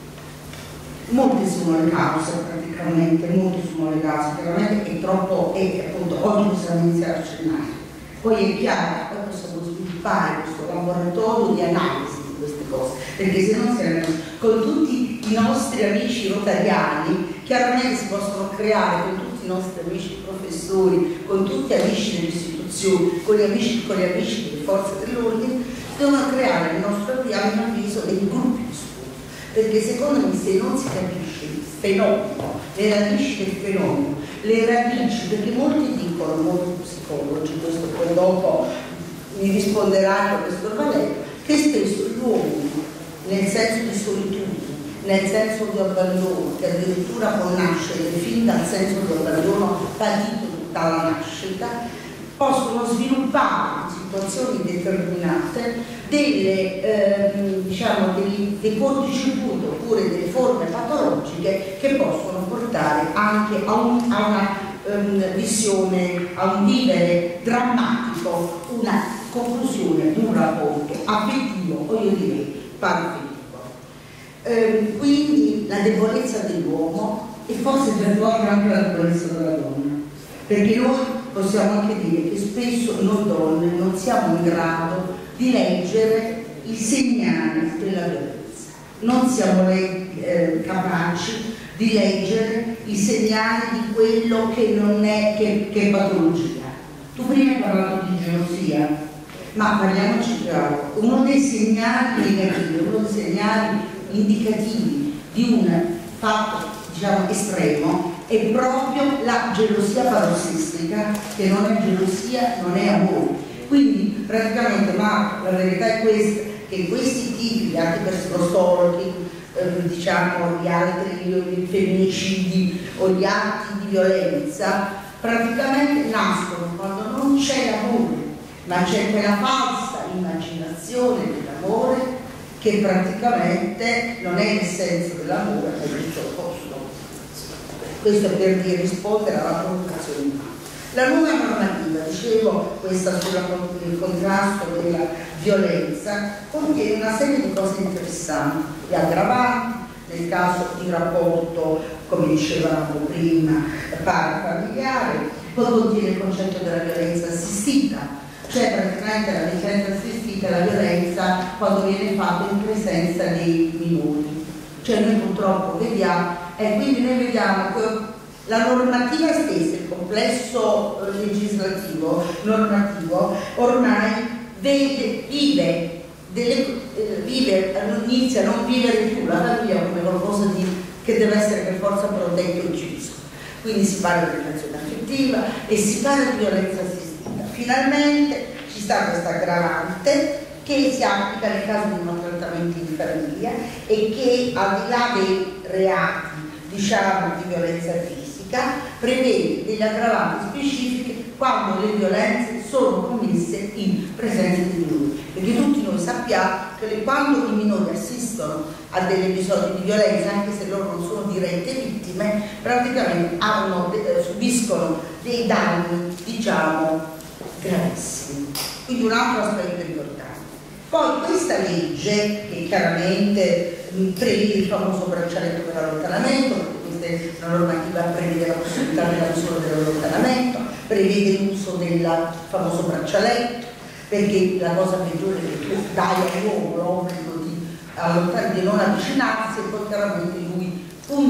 molte sono le cause praticamente, molte sono le cause, chiaramente è troppo, e appunto oggi possiamo iniziare a accennare. Poi è chiaro, poi possiamo sviluppare questo laboratorio di analisi di queste cose, perché se non siamo con tutti i nostri amici rotariani, chiaramente si possono creare con tutti i nostri amici professori, con tutti gli amici delle istituzioni, con gli amici, con gli amici delle forze dell'ordine, devono creare nel nostro piano avviso dei gruppi di studio, perché secondo me se non si capisce il fenomeno, le radici del fenomeno, le radici, perché molti dicono, molti psicologi, questo poi dopo mi risponderà il professor Valerio, che spesso gli uomini, nel senso di solitudine, nel senso di abbandono, che addirittura può nascere fin dal senso di abbandono patito dalla nascita, possono sviluppare in situazioni determinate delle, eh, diciamo, dei, dei corticircuiti oppure delle forme patologiche che possono portare anche a, un, a una um, visione, a un vivere drammatico, una conclusione di un rapporto affettivo o io direi paraffettivo. Eh, quindi la debolezza dell'uomo e forse per l'uomo anche la debolezza della donna, perché noi possiamo anche dire che spesso noi donne non siamo in grado di leggere i segnali della violenza, non siamo eh, capaci di leggere i segnali di quello che non è che, che è patologia. Tu prima hai parlato di gelosia, ma parliamoci chiaro, uno dei segnali negativi, uno dei segnali indicativi di un fatto, diciamo, estremo è proprio la gelosia parossistica, che non è gelosia, non è amore. Quindi praticamente, ma la verità è questa, che questi tipi di atti stalking, eh, diciamo gli altri femminicidi o gli atti di violenza, praticamente nascono quando non c'è l'amore, ma c'è quella falsa immaginazione dell'amore che praticamente non è il senso dell'amore, ma è tutto opposto. Questo per dire, rispondere alla provocazione umana. La nuova normativa, dicevo, questa sul contrasto della violenza, contiene una serie di cose interessanti, gli aggravanti, nel caso di rapporto, come dicevamo prima, parafamiliare, poi contiene il concetto della violenza assistita, cioè praticamente la violenza assistita è la violenza quando viene fatta in presenza dei minori. Cioè noi purtroppo vediamo, e quindi noi vediamo che la normativa stessa, il complesso legislativo, normativo, ormai vede, vive, delle, eh, vive, inizia a non vivere più la famiglia come qualcosa di, che deve essere per forza protetto e ucciso. Quindi si parla di relazione affettiva e si parla di violenza assistita. Finalmente ci sta questa aggravante che si applica nel caso di maltrattamenti in famiglia e che al di là dei reati, diciamo, di violenza fisica, prevede delle aggravanti specifiche quando le violenze sono commesse in presenza di minori. Perché tutti noi sappiamo che le, quando i minori assistono a degli episodi di violenza, anche se loro non sono dirette vittime, praticamente hanno, eh, subiscono dei danni, diciamo, gravissimi. Quindi un altro aspetto importante. Poi questa legge, che chiaramente prevede il famoso braccialetto per l'allontanamento, perché questa normativa prevede la possibilità della misura dell'allontanamento, prevede l'uso del famoso braccialetto, perché la cosa peggiore è che tu dai all'uomo l'obbligo di, di non avvicinarsi e poi chiaramente lui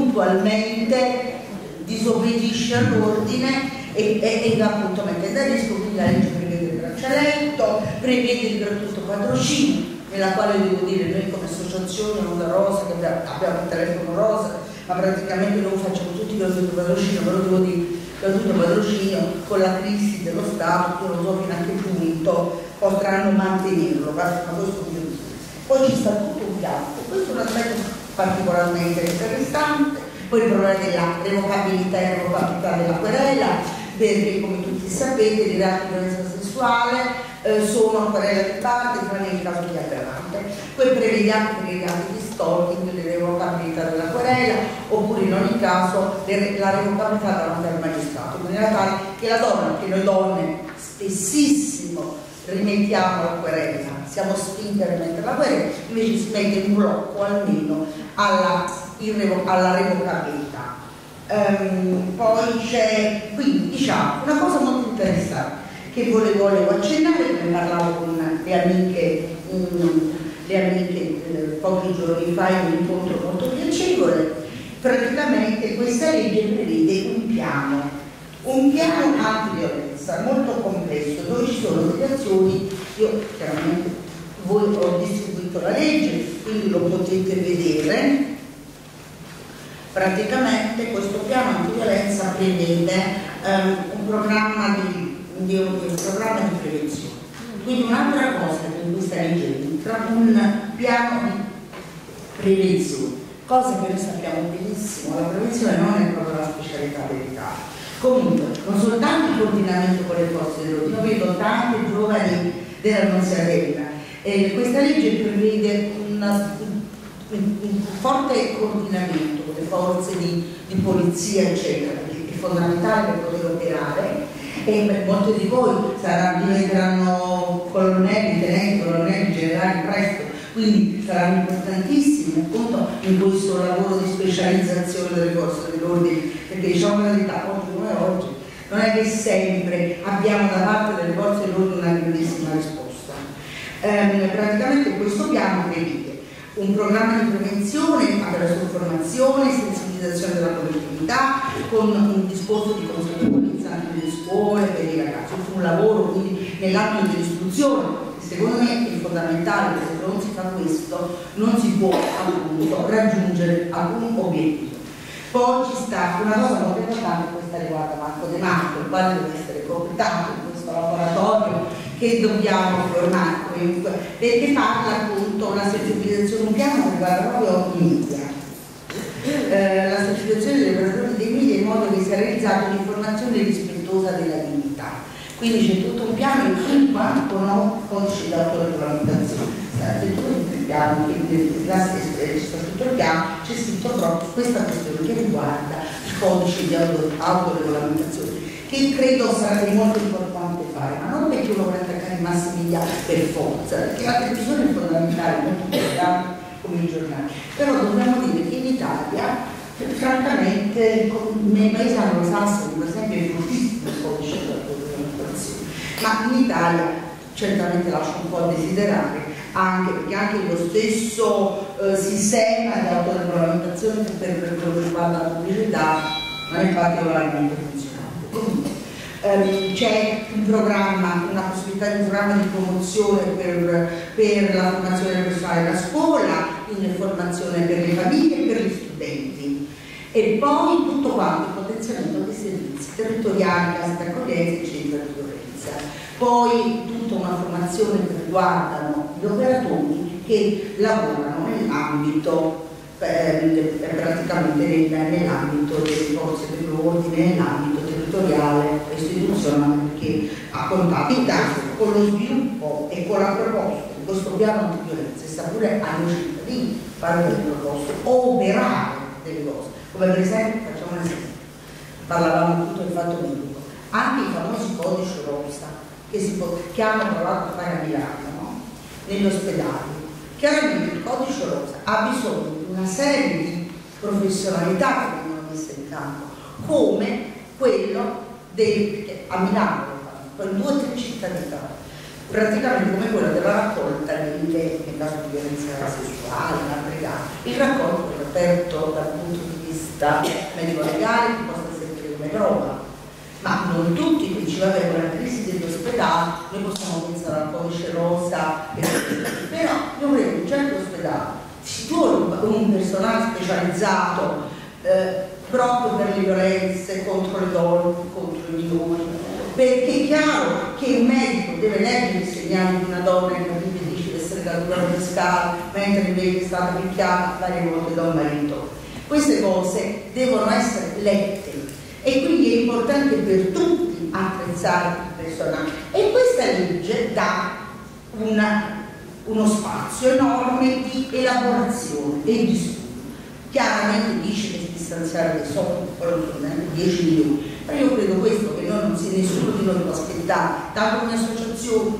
puntualmente disobbedisce all'ordine e, e, e appunto mette da rischio. Quindi la legge prevede il braccialetto, prevede il gratuito patrocinio, nella quale devo dire noi come associazione Onda Rosa, che abbiamo il telefono rosa, ma praticamente noi facciamo tutti il gratuito patrocinio, però devo dire il gratuito patrocinio con la crisi dello Stato, io non so fino a che punto potranno mantenerlo, ma questo è un poi ci sta tutto un piano, questo è un aspetto particolarmente interessante. Poi il problema della revocabilità e revocabilità della querela, perché come tutti sapete i reati di violenza sessuale eh, sono a querela di parte, tranne nel caso di aggravante. Poi prevede anche per i reati di stalking la revocabilità della querela, oppure in ogni caso le, la revocabilità davanti al magistrato, in maniera tale che la donna, che noi donne spessissimo rimettiamo la querela, siamo spinti a rimettere la querela, invece si mette in blocco almeno alla, alla revocabilità. Um, poi c'è, quindi diciamo, una cosa molto interessante che volevo, volevo accennare, ne parlavo con le amiche, um, le amiche eh, pochi giorni fa in un incontro molto piacevole. Praticamente questa legge prevede un piano, un piano antiviolenza molto complesso, dove ci sono delle azioni. Io chiaramente voi ho distribuito la legge, quindi lo potete vedere. Praticamente questo piano antiviolenza prevede um, un, programma di, di, un programma di prevenzione. Quindi un'altra cosa che in questa legge entra un piano di prevenzione, cosa che noi sappiamo benissimo, la prevenzione non è proprio la specialità dell'Italia. Comunque, non soltanto il coordinamento con le forze dell'ordine, io vedo tanti giovani della Nunziatella e questa legge prevede una, un, un forte coordinamento con le forze di, di polizia, eccetera, perché è fondamentale per poter operare, e per molti di voi saranno, diventeranno colonnelli, tenenti, colonnelli, generali presto, quindi saranno importantissimi appunto in questo lavoro di specializzazione delle forze dell'ordine, perché diciamo la verità, oggi come oggi non è che sempre abbiamo da parte delle forze dell'ordine una grandissima risposta. Ehm, praticamente questo piano prevede un programma di prevenzione attraverso formazione, sensibilizzazione della collettività, con un discorso di consapevolezza anche nelle scuole per i ragazzi, un lavoro quindi nell'ambito dell'istruzione. Secondo me è fondamentale, perché se non si fa questo non si può appunto raggiungere alcun obiettivo. Poi ci sta una cosa molto importante, questa riguarda Marco De Marco, il quale deve essere cooptato in questo laboratorio che dobbiamo formare, perché parla appunto la sensibilizzazione, un piano che riguarda proprio i media. Eh, la sensibilizzazione delle operatori dei media in modo che sia realizzata un'informazione rispettosa della dignità. Quindi c'è tutto un piano in cui quanto no codice di autoregolamentazione. C'è tutto il piano, la stessa, c'è tutto il piano, c'è scritto proprio questa questione che riguarda il codice di autoregolamentazione, che credo sarebbe molto importante fare, ma non perché uno vuole attaccare i mass media per forza, perché la televisione è fondamentale, molto importante come i giornali, però dobbiamo dire che in Italia, francamente, nei paesi anglosassoni, per esempio, è fortissimo il codice di autoregolamentazione, ma in Italia certamente lascia un po' a desiderare, anche perché anche lo stesso eh, sistema di autoregolamentazione per quello che riguarda la pubblicità non è particolarmente funzionante. Comunque ehm, c'è un programma, una possibilità di un programma di promozione per, per la formazione del personale della scuola, quindi formazione per le famiglie e per gli studenti. E poi tutto quanto il potenziamento dei servizi territoriali, case di accoglienza e centri di violenza. Poi tutta una formazione che riguardano gli operatori che lavorano nell'ambito eh, praticamente nell'ambito delle forze dell'ordine, nell'ambito territoriale e istituzionale, perché a contatto con lo sviluppo e con la proposta di questo piano antiviolenza sta pure a noi cittadini fare delle proposte o operare delle cose, come per esempio, facciamo un esempio, parlavamo tutto del fatto medico, anche i famosi codici rosa che, si può, che hanno provato a fare a Milano, no? Negli ospedali. Chiaramente il codice rosa ha bisogno di una serie di professionalità che vengono messe in campo, come quello del, che a Milano con due o tre città d'Italia, praticamente come quello della raccolta delle, nel caso di violenza sessuale, in altri casi, il raccolto è aperto dal punto di vista medico-legale che possa servire come prova. Ma non tutti, quindi ci va bene con la crisi degli ospedali, noi possiamo pensare al codice rosa, però io credo che in certi ospedali si vuole un personale specializzato eh, proprio per le violenze contro le donne, contro i minori, perché è chiaro che un medico deve leggere il segnale di una donna che non gli dice di essere caduta dalle scale, mentre invece è stata picchiata varie volte da un marito. Queste cose devono essere lette. E quindi è importante per tutti attrezzare il personale. E questa legge dà una, uno spazio enorme di elaborazione e di studio. Chiaramente dice che si stanziare dei soldi, dieci milioni, ma io credo questo che noi non si, nessuno di noi può aspettare, tanto come associazioni,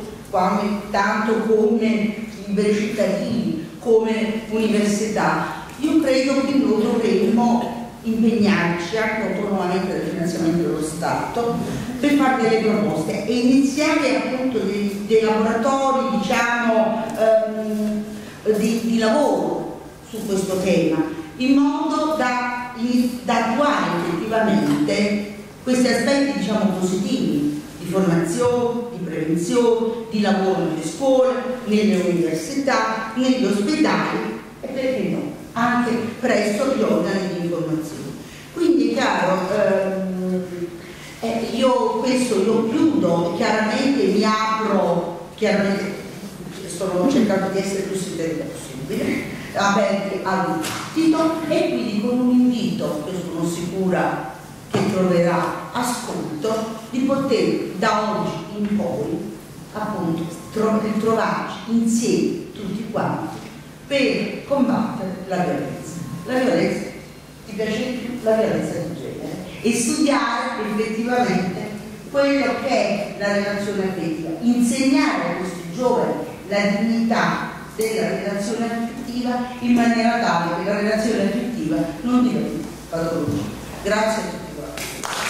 tanto come liberi cittadini, come università. Io credo che noi dovremmo impegnarci anche autonomamente del finanziamento dello Stato per fare delle proposte e iniziare appunto dei, dei laboratori, diciamo, ehm, di, di lavoro su questo tema, in modo da, da attuare effettivamente questi aspetti, diciamo, positivi di formazione, di prevenzione, di lavoro nelle scuole, nelle università, negli ospedali e perché no, anche presso gli organi di informazione. Quindi è chiaro, ehm, eh, io questo io chiudo, chiaramente mi apro, chiaramente sto cercando di essere più sintetico possibile, aperti al dibattito e quindi con un invito, che sono sicura che troverà ascolto, di poter da oggi in poi appunto tro ritrovarci insieme tutti quanti per combattere la violenza. La violenza, ti piace di più, la violenza di genere, e studiare effettivamente quello che è la relazione affettiva, insegnare a questi giovani la dignità della relazione affettiva in maniera tale che la relazione affettiva non diventi patologia. Grazie a tutti quanti.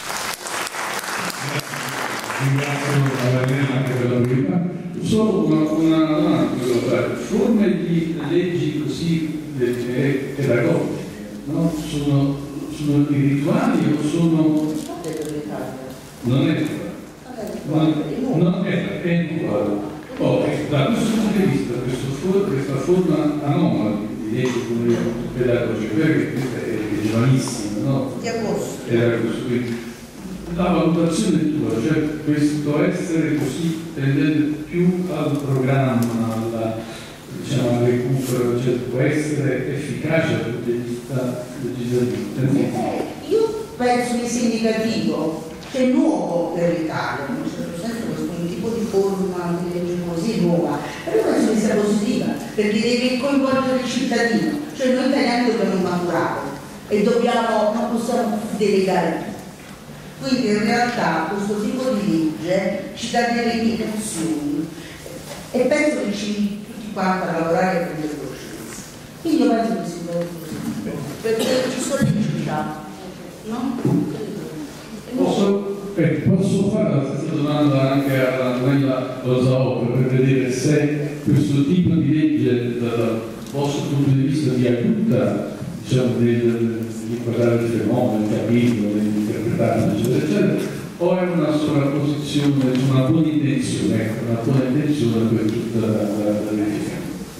Ringrazio la Elena anche per la verità. Solo una, una domanda che devo fare. Forme di leggi così eh, pedagogiche, no? Sono, sono rituali o sono... Non è non, non è, è rituale. Oh, da questo punto di vista, questo, questa forma anomala di legge come pedagogica, perché questa è, è giovanissima, no? Di agosto. Era questo. La valutazione tua, cioè questo essere così tendente più al programma, alla, diciamo, al recupero, cioè può essere efficace dal punto di vista legislativo? Eh, io penso che sia indicativo, che è nuovo per l'Italia, in un certo senso questo tipo di forma di legge così è nuova, però penso che sia positiva, perché deve coinvolgere il cittadino, cioè noi italiani dobbiamo maturare e dobbiamo, non possiamo delegare tutto. Quindi in realtà questo tipo di legge ci dà delle indicazioni e penso che ci tutti quanti a lavorare e prendere conoscenza. Quindi io penso che sia così, perché ci sono leggi già, no? Posso, eh, posso fare la stessa domanda anche alla Manuela Rosaocco per vedere se questo tipo di legge dal vostro punto di vista vi aiuta, diciamo, nel ricordare il fenomeno, capirlo, nell'interpretarlo, eccetera, eccetera, o è una sovrapposizione, una buona intenzione, ecco, una buona intenzione per tutta la, la, la legge.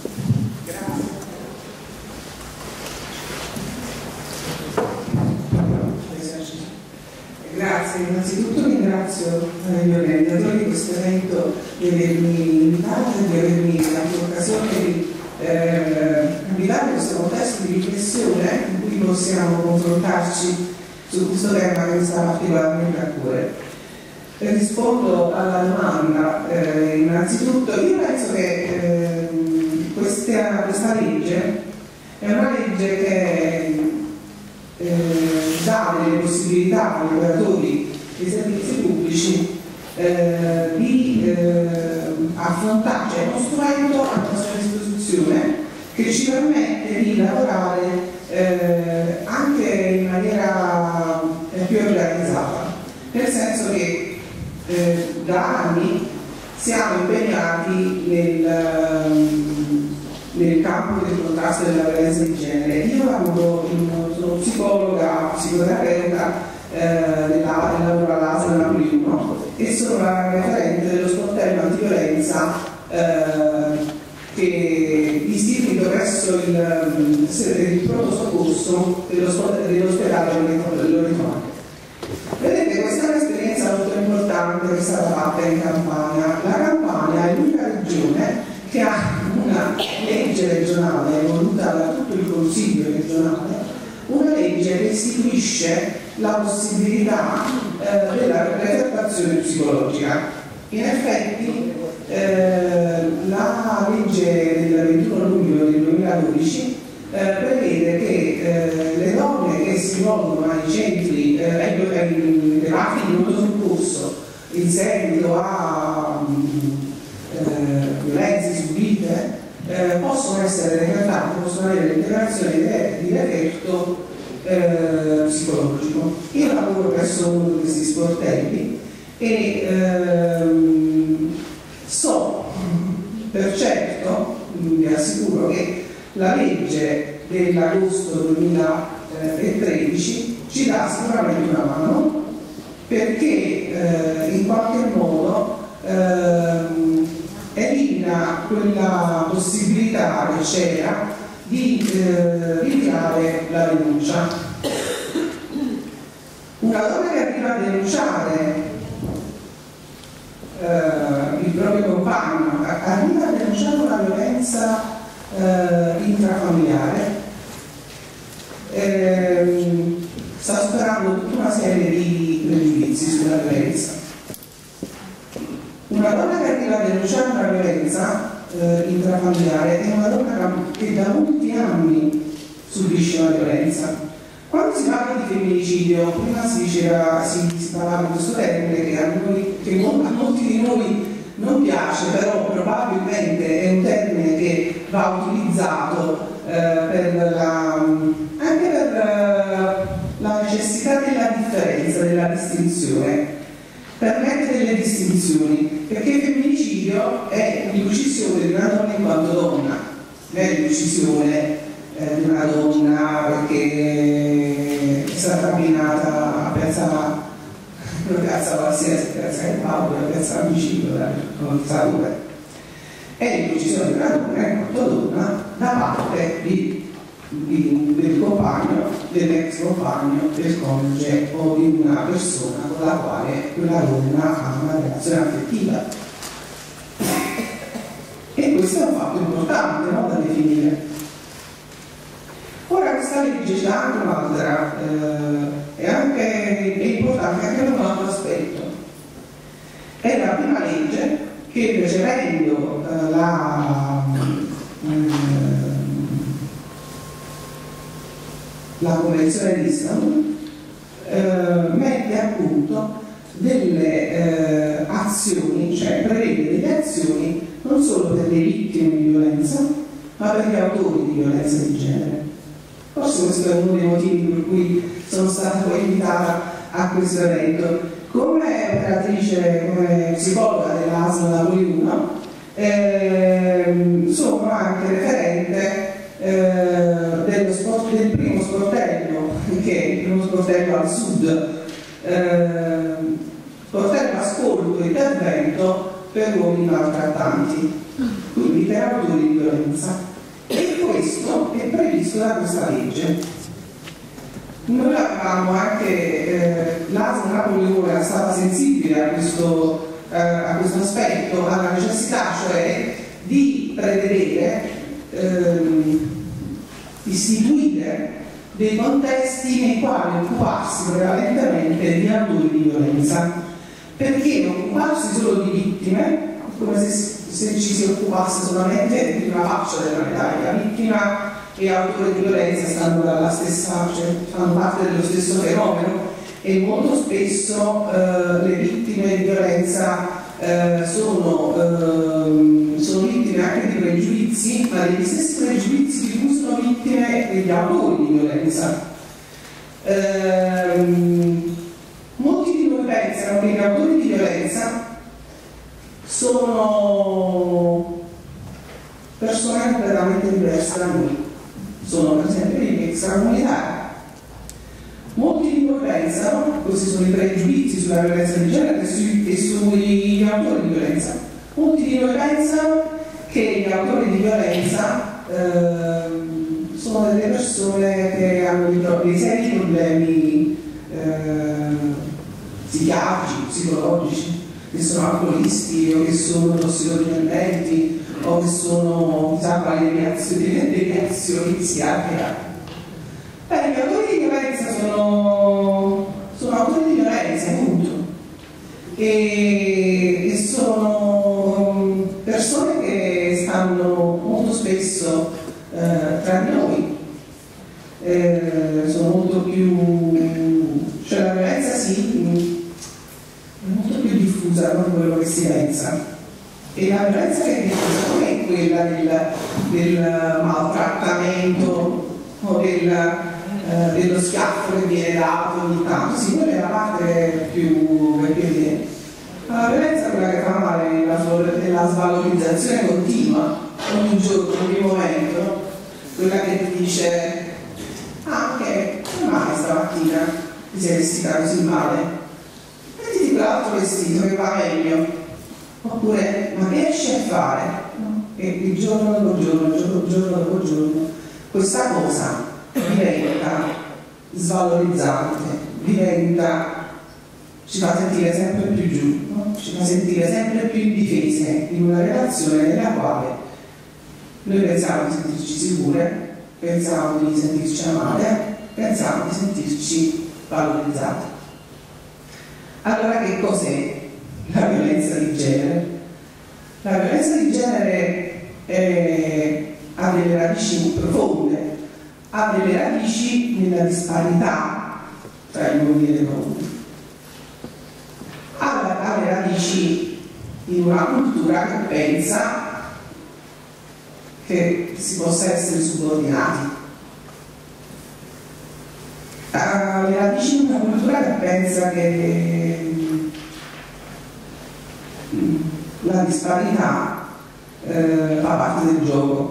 Grazie, innanzitutto ringrazio eh, gli organizzatori di questo evento di avermi invitato e di avermi dato l'occasione di eh, invitare questo contesto di riflessione in cui possiamo confrontarci su questo tema che mi sta particolarmente a cuore. E rispondo alla domanda, eh, innanzitutto io penso che eh, questa, questa legge è una legge che Eh, dà delle possibilità agli operatori dei servizi pubblici eh, di eh, affrontare, cioè uno strumento a nostra disposizione che ci permette di lavorare eh, anche in maniera eh, più organizzata, nel senso che eh, da anni siamo impegnati nel nel campo del contrasto della violenza di genere. Io lavoro, in, sono psicologa, psicoterapeuta eh, della, del lavoro all'A S L Napoli uno e sono la referente dello sportello antiviolenza eh, che istituito presso il, il pronto soccorso dell'ospedale Loreto. Vedete, questa è un'esperienza molto importante che è stata fatta in Campania. La Campania è l'unica regione che ha una legge regionale voluta da tutto il Consiglio regionale, una legge che istituisce la possibilità eh, della preservazione psicologica. In effetti eh, la legge del ventuno luglio del duemiladodici eh, prevede che eh, le donne che si rivolgono ai centri, eh, ai, ai reparti di pronto soccorso in seguito a Eh, violenze subite eh, possono essere decretate, possono avere l'integrazione di referto eh, psicologico. Io lavoro presso uno di questi sportelli e ehm, so per certo, vi assicuro, che la legge dell'agosto duemilatredici ci dà sicuramente una mano, perché eh, in qualche modo ehm, elimina quella possibilità che c'era di eh, ritirare la denuncia. Una donna che arriva a denunciare eh, il proprio compagno, arriva a denunciare una violenza eh, intrafamiliare, eh, sta superando tutta una serie di pregiudizi sulla violenza. Una donna che arriva a denunciare una violenza eh, intrafamiliare è una donna che da molti anni subisce una violenza. Quando si parla di femminicidio, prima si diceva, si, si parlava di questo termine che a, noi, che a molti di noi non piace, però probabilmente è un termine che va utilizzato eh, per la, anche per eh, la necessità della differenza, della distinzione, per mettere delle distinzioni, perché il femminicidio è l'uccisione di una donna in quanto donna, non è l'uccisione di una donna perché è stata rapinata a piazza, una piazza qualsiasi, piazza del Paolo, una piazza vicino, non sa dove. È l'uccisione di una donna in quanto donna da parte di, di, del compagno, dell'ex compagno, del coniuge o di una persona con la quale quella donna ha una relazione affettiva. E questo è un fatto importante, no, da definire. Ora questa legge c'è anche un'altra, eh, è, anche, è importante anche per un altro aspetto. È la prima legge che precedendo eh, la, eh, la Convenzione di Istanbul eh, mette a punto delle eh, azioni, cioè prevede delle azioni non solo per le vittime di violenza, ma per gli autori di violenza di genere. Forse questo è uno dei motivi per cui sono stata poi invitata a questo evento. Come operatrice, come psicologa dell'A S L Napoli uno, eh, sono anche referente eh, dello sport, del primo sportello, che è il primo sportello al sud, eh, sportello ascolto e intervento per uomini maltrattanti, quindi per autori di violenza. E questo è previsto da questa legge. Noi avevamo anche, eh, l'A S L Napoli uno era stata sensibile a questo, eh, a questo aspetto, alla necessità cioè di prevedere, ehm, istituire dei contesti nei quali occuparsi prevalentemente di autori di violenza, perché non occuparsi solo di vittime, come se se ci si occupasse solamente di una faccia della medaglia. Vittima e autore di violenza stanno dalla stessa, cioè fanno parte dello stesso fenomeno, e molto spesso eh, le vittime di violenza eh, sono, eh, sono vittime anche di pregiudizi, ma degli stessi pregiudizi di cui sono vittime degli autori di violenza. Eh, molti di noi pensano che gli autori di violenza sono persone completamente diverse da noi, sono per esempio gli extracomunitari. Molti di noi pensano, questi sono i pregiudizi sulla violenza di genere e, sui, e sugli autori di violenza, molti di noi pensano che gli autori di violenza eh, sono delle persone che hanno dei seri problemi eh, psichiatrici, psicologici, che sono alcolisti o che sono tossicodipendenti o che sono chissà quali deviazioni psichiatriche. Beh, gli autori di violenza sono, sono autori di violenza, appunto, e, e sono persone che stanno molto spesso eh, tra di noi, eh, sono molto più, cioè la violenza sì, molto più diffusa di quello che si pensa, e la violenza che è diffusa non è quella del, del maltrattamento o del, eh, dello schiaffo che viene dato ogni tanto, sì, quella è la parte più evidente. Ma la violenza è quella che fa male nella svalorizzazione continua, ogni giorno, ogni momento, quella che ti dice ah ok, come mai stamattina ti sei vestita così male? Mettiti quell'altro vestito che va meglio, oppure ma che riesci a fare? No? E il giorno dopo giorno, giorno, giorno dopo giorno questa cosa diventa svalorizzante, diventa, ci fa sentire sempre più giù, no? Ci fa sentire sempre più indifese in una relazione nella quale Noi pensiamo di sentirci sicure, pensiamo di sentirci amate, pensiamo di sentirci valorizzate. Allora che cos'è la violenza di genere? La violenza di genere è, ha delle radici profonde, ha delle radici nella disparità tra gli uomini e le donne, ha, ha le radici in una cultura che pensa che si possa essere subordinati, ha le radici in una cultura che pensa che la disparità eh, fa parte del gioco.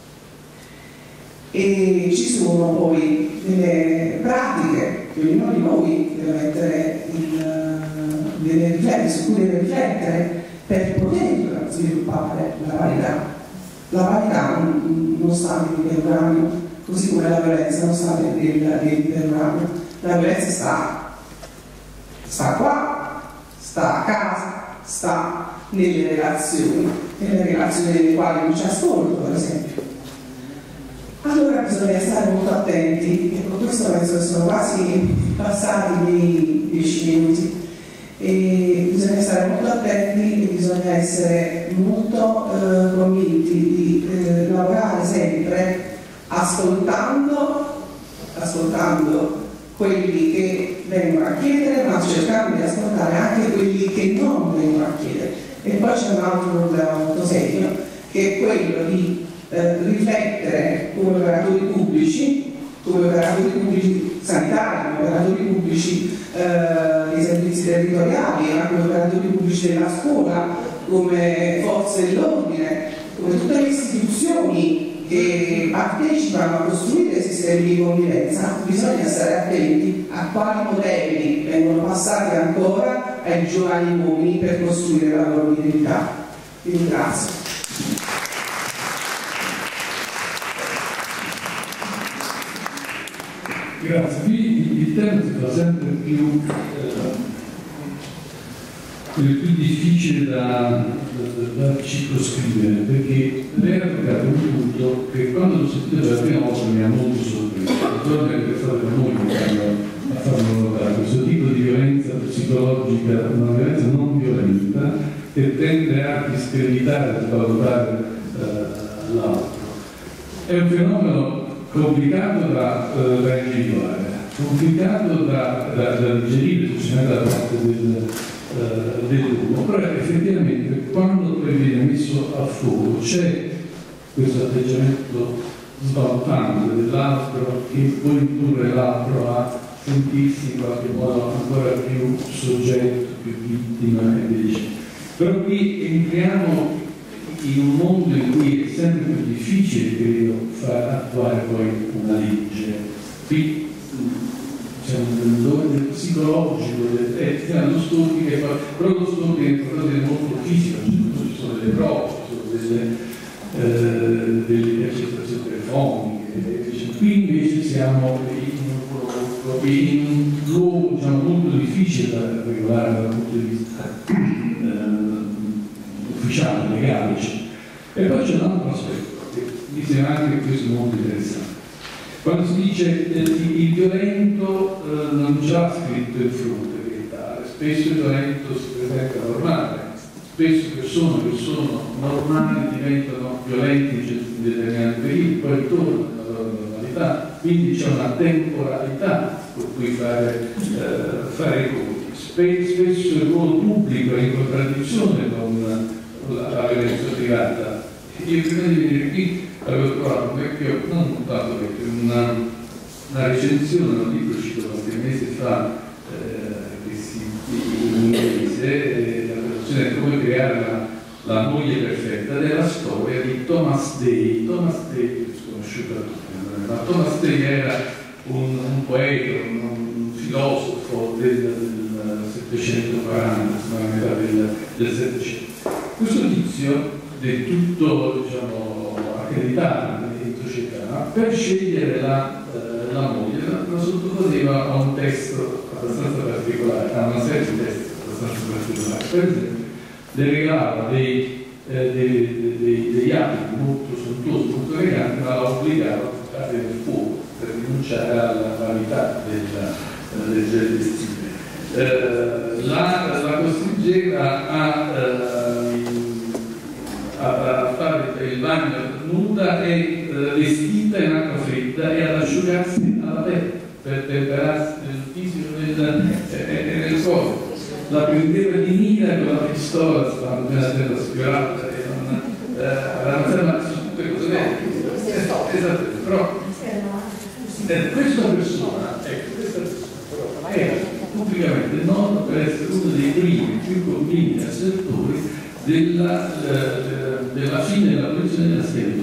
E ci sono poi delle pratiche che ognuno di noi deve mettere in, deve riflettere, su cui deve riflettere per poter sviluppare la parità. La parità non, non sta nell'interrogano, così come la violenza non sta nell'interrogano. La violenza sta, sta qua, sta a casa, sta nelle relazioni, nelle relazioni nelle quali non c'è ascolto, per esempio. Allora bisogna stare molto attenti, e con questo penso che sono quasi passati i miei dieci minuti, e bisogna stare molto attenti e bisogna essere molto eh, convinti di eh, lavorare sempre ascoltando, ascoltando quelli che vengono a chiedere, ma cercando di ascoltare anche quelli che non vengono a chiedere. E poi c'è un altro problema molto serio, che è quello di Eh, riflettere come operatori pubblici, come operatori pubblici sanitari, come operatori pubblici eh, dei servizi territoriali, ma come operatori pubblici della scuola, come forze dell'ordine, come tutte le istituzioni che partecipano a costruire sistemi di convivenza. Bisogna stare attenti a quali modelli vengono passati ancora ai giovani uomini per costruire la loro identità. Vi ringrazio. Grazie. Qui il tema si fa sempre più, eh, più difficile da, da, da circoscrivere, perché lei ha toccato un punto che quando l'ho sentito per la prima volta mi ha molto sorpreso. Naturalmente è stato per noi che a farlo notare questo tipo di violenza psicologica, una violenza non violenta che tende a discreditare e svalutare eh, l'altro. È un fenomeno complicato da, uh, da individuare, complicato da, da, da digerire, specialmente da parte del, uh, dell'uomo, però effettivamente quando poi viene messo a fuoco c'è questo atteggiamento svalutante dell'altro che può indurre l'altro a sentirsi in qualche modo ancora più soggetto, più vittima e via dicendo. Però qui entriamo in un mondo in cui è sempre più difficile, credo, far attuare poi una legge. Qui c'è un dolore psicologico, eh, stiamo lo studio che fa, però lo studio è qualcosa di molto fisico, ci sono delle prove, ci sono delle, eh, delle intercettazioni telefoniche, qui invece siamo in, in un luogo diciamo, molto difficile da regolare dal punto di vista eh, ufficiale, legale. E poi c'è un altro aspetto che mi sembra anche questo molto interessante. Quando si dice eh, il violento eh, non già scritto in fronte che è tale, spesso il violento si presenta normale, spesso persone che sono normali diventano violenti in determinati periodi, poi tornano alla loro normalità, quindi c'è una temporalità con cui fare, eh, fare i conti. Spesso il ruolo pubblico è in contraddizione con la, la violenza privata. Io prima di venire qui avevo trovato un vecchio, non tanto vecchio, una, una recensione, un libro uscito qualche mese fa, eh, che si in inglese, eh, la traduzione è Come creare la, la moglie perfetta, della storia di Thomas Day. Thomas Day è sconosciuto a tutti, ma Thomas Day era un, un poeta, un, un filosofo del, del settecentoquaranta, a metà del, del settecento. Questo tizio, del tutto diciamo, accreditato in società, per scegliere la, eh, la moglie la, la sottoponeva a un testo abbastanza particolare, a una serie di testi abbastanza particolari. Per esempio, le regalava dei, eh, dei, dei, degli abiti molto sontuosi, obbligato a prendere il fuoco per rinunciare alla vanità del, del gel vestibile. Eh, la, la costringeva a, eh, a, a fare il bagno nuda e eh, vestita in acqua fredda e ad asciugarsi all'aperto per temperarsi nel fisico e nel, eh, nel corpo. La prendeva di mira con la pistola, stava nella terra sfiorata e non eh, aveva fermato su tutte le cose vecchie. Esatto, però eh, questa persona, ecco, questa persona era pubblicamente nota per essere uno dei primi più convinti assertori della, eh, della fine della posizione della schiavitù.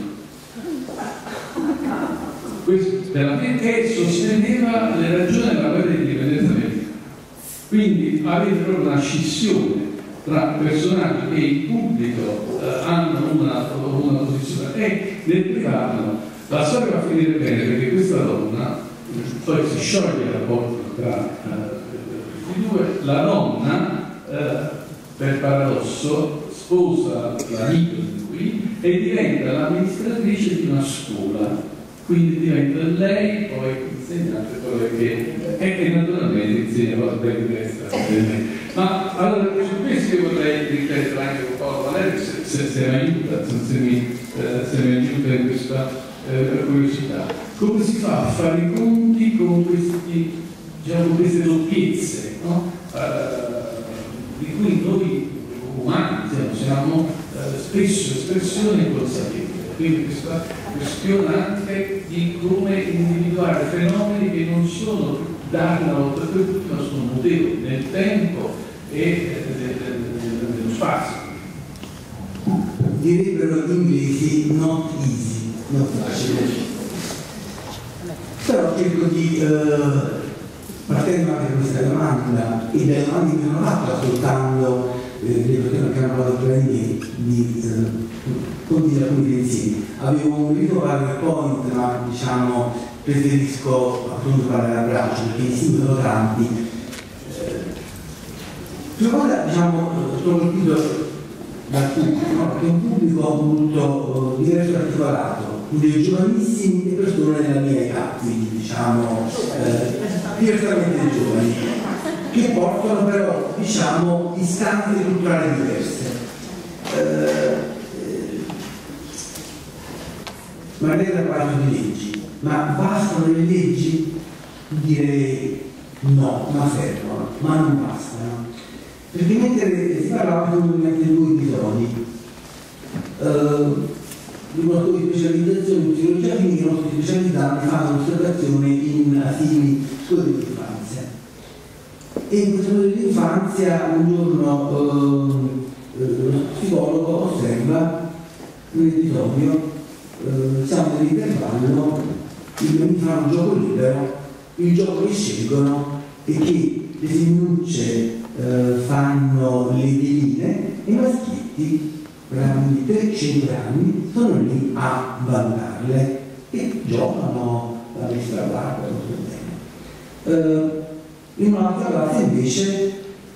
Questo perché sosteneva le ragioni della guerra di indipendenza americana. Quindi avete proprio una scissione tra personaggi che in pubblico eh, hanno una, una posizione e nel privato no. La storia va a finire bene perché questa donna poi si scioglie il rapporto tra eh, i due, la donna eh, per paradosso sposa l'amico di lui e diventa l'amministratrice di una scuola. Quindi diventa lei poi insegnante, poi che e, e naturalmente insegna cose ben diverse. Ma allora su questo io vorrei riflettere anche con Paolo Valerio se, se, se mi aiuta, se mi, eh, se mi aiuta in questa eh, curiosità. Come si fa a fare i conti con questi, diciamo, queste doppiezze, no? eh, di cui noi umani siamo, siamo eh, spesso espressione inconsapevole. Quindi questa questione anche di come individuare fenomeni che non sono dati una volta per tutti, ma sono mutevoli nel tempo e nello spazio. Direbbero gli inglesi not easy, non facile. Però cerco di, eh, partendo anche da questa domanda, e dalle domande che non ho fatto ascoltando eh, le persone che hanno parlato prima di me, di eh, condividere alcuni pensieri. Avevo un libro PowerPoint, ma diciamo preferisco appunto parlare a braccio perché i simboli sono tanti. Prima cosa diciamo sono colpito dal pubblico, no? Perché è un pubblico molto uh, diverso e articolato, dei giovanissimi e persone della mia età, quindi diciamo eh, diversamente giovani, che portano però diciamo istanze culturali diverse. Eh, magari da parte di leggi, ma bastano le leggi? Direi no, ma servono, ma non bastano. Perché mentre si parlava fondamentalmente di due episodi, eh, di una tua specializzazione in psicologia clinica, i nostri specializzati fanno osservazione in asili, scuole dell'infanzia. E in questo periodo dell'infanzia un giorno eh, lo psicologo osserva un episodio. Uh, siamo nell'intervallo, i bambini fanno un gioco libero, il gioco che scelgono è che le femminucce uh, fanno le veline e i maschietti, quindi tre cinque anni, sono lì a valutarle e giocano la destra guarda, tutto bene. Uh, in un'altra classe invece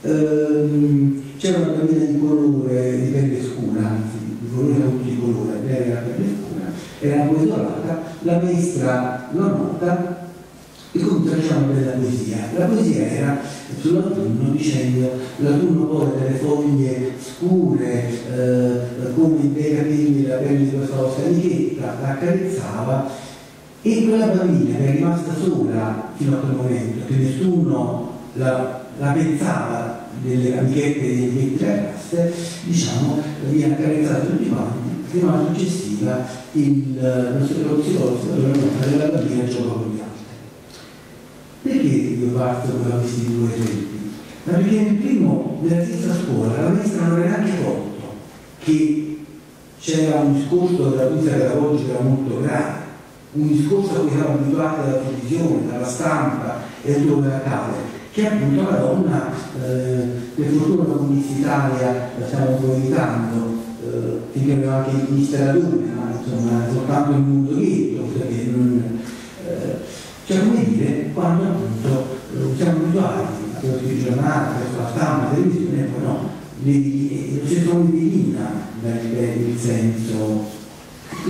uh, c'era una bambina di colore, di pelle scura, anzi di colore molto di colore, lei era pelle scura, era un po' isolata, la maestra lo nota e comincia a fare una bella poesia. La poesia era sull'autunno dicendo l'autunno poi delle foglie scure, eh, come dei capelli, la pelle di questa vostra amichetta, la accarezzava e quella bambina che è rimasta sola fino a quel momento, che nessuno la, la pensava delle amichette e degli amichetti della classe, diciamo, viene accarezzata tutti quanti. La settimana successiva il, lo psicologo della bambina gioca con gli altri. Perché io parto da questi due esempi? Ma perché nel primo, nella stessa scuola, la maestra non era neanche conto che c'era un discorso della vita pedagogica molto grave, un discorso a cui siamo abituati dalla televisione, dalla stampa e da quello che accade, che appunto la donna, eh, per fortuna la comunità Italia la stiamo evitando, eh, finché aveva anche il ministeratori, ma insomma soltanto il mondo ghetto, perché non, eh, cioè come dire, quando appunto eh, siamo abituati a quello che giornata, verso la stampa, la televisione, poi no, le, lo stesso nome di Lina, nel senso, quindi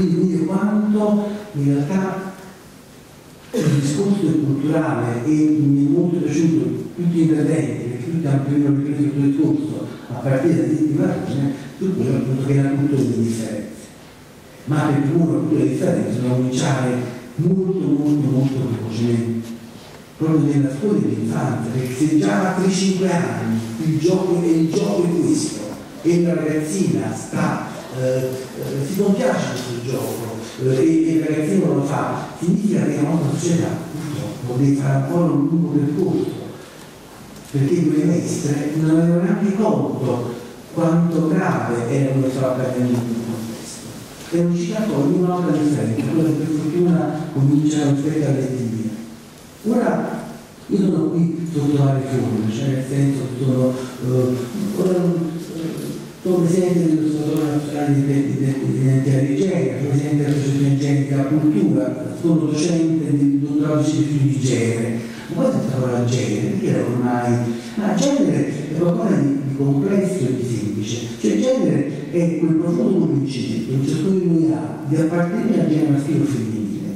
quanto in realtà il discorso culturale, e mi è molto piaciuto tutti gli interventi, perché tutti hanno più o meno ripreso il tuo discorso a partire da Titti Martone, su quello appunto che è la cultura delle differenze. Ma per una cultura delle differenze bisogna cominciare molto molto molto velocemente, proprio nella scuola dell'infanzia, perché se già a tre cinque anni il gioco, il gioco è questo e la ragazzina sta, eh, eh, si compiace questo gioco eh, e, e il ragazzino lo fa, significa che la nostra società purtroppo deve fare ancora un lungo percorso, perché quelle maestre non avevano neanche conto quanto grave era quello che stava accadendo in quel contesto. E non ci cantò un'altra differenza, quella che per fortuna comincia a rispetto all'etnia. Ora io sono qui sotto varie forme, cioè nel senso che sono, eh, sono presidente dell'Osservatorio Nazionale di Identità di Genere, presidente dell'Associazione Genetica della Cultura, sono docente di dottorato di genere. Ma poi questa parola genere, perché era ormai? Ma genere è qualcosa di, di complesso e di semplice, cioè genere è quel profondo convincimento che ciascuno di noi ha di appartenere al genere maschile o femminile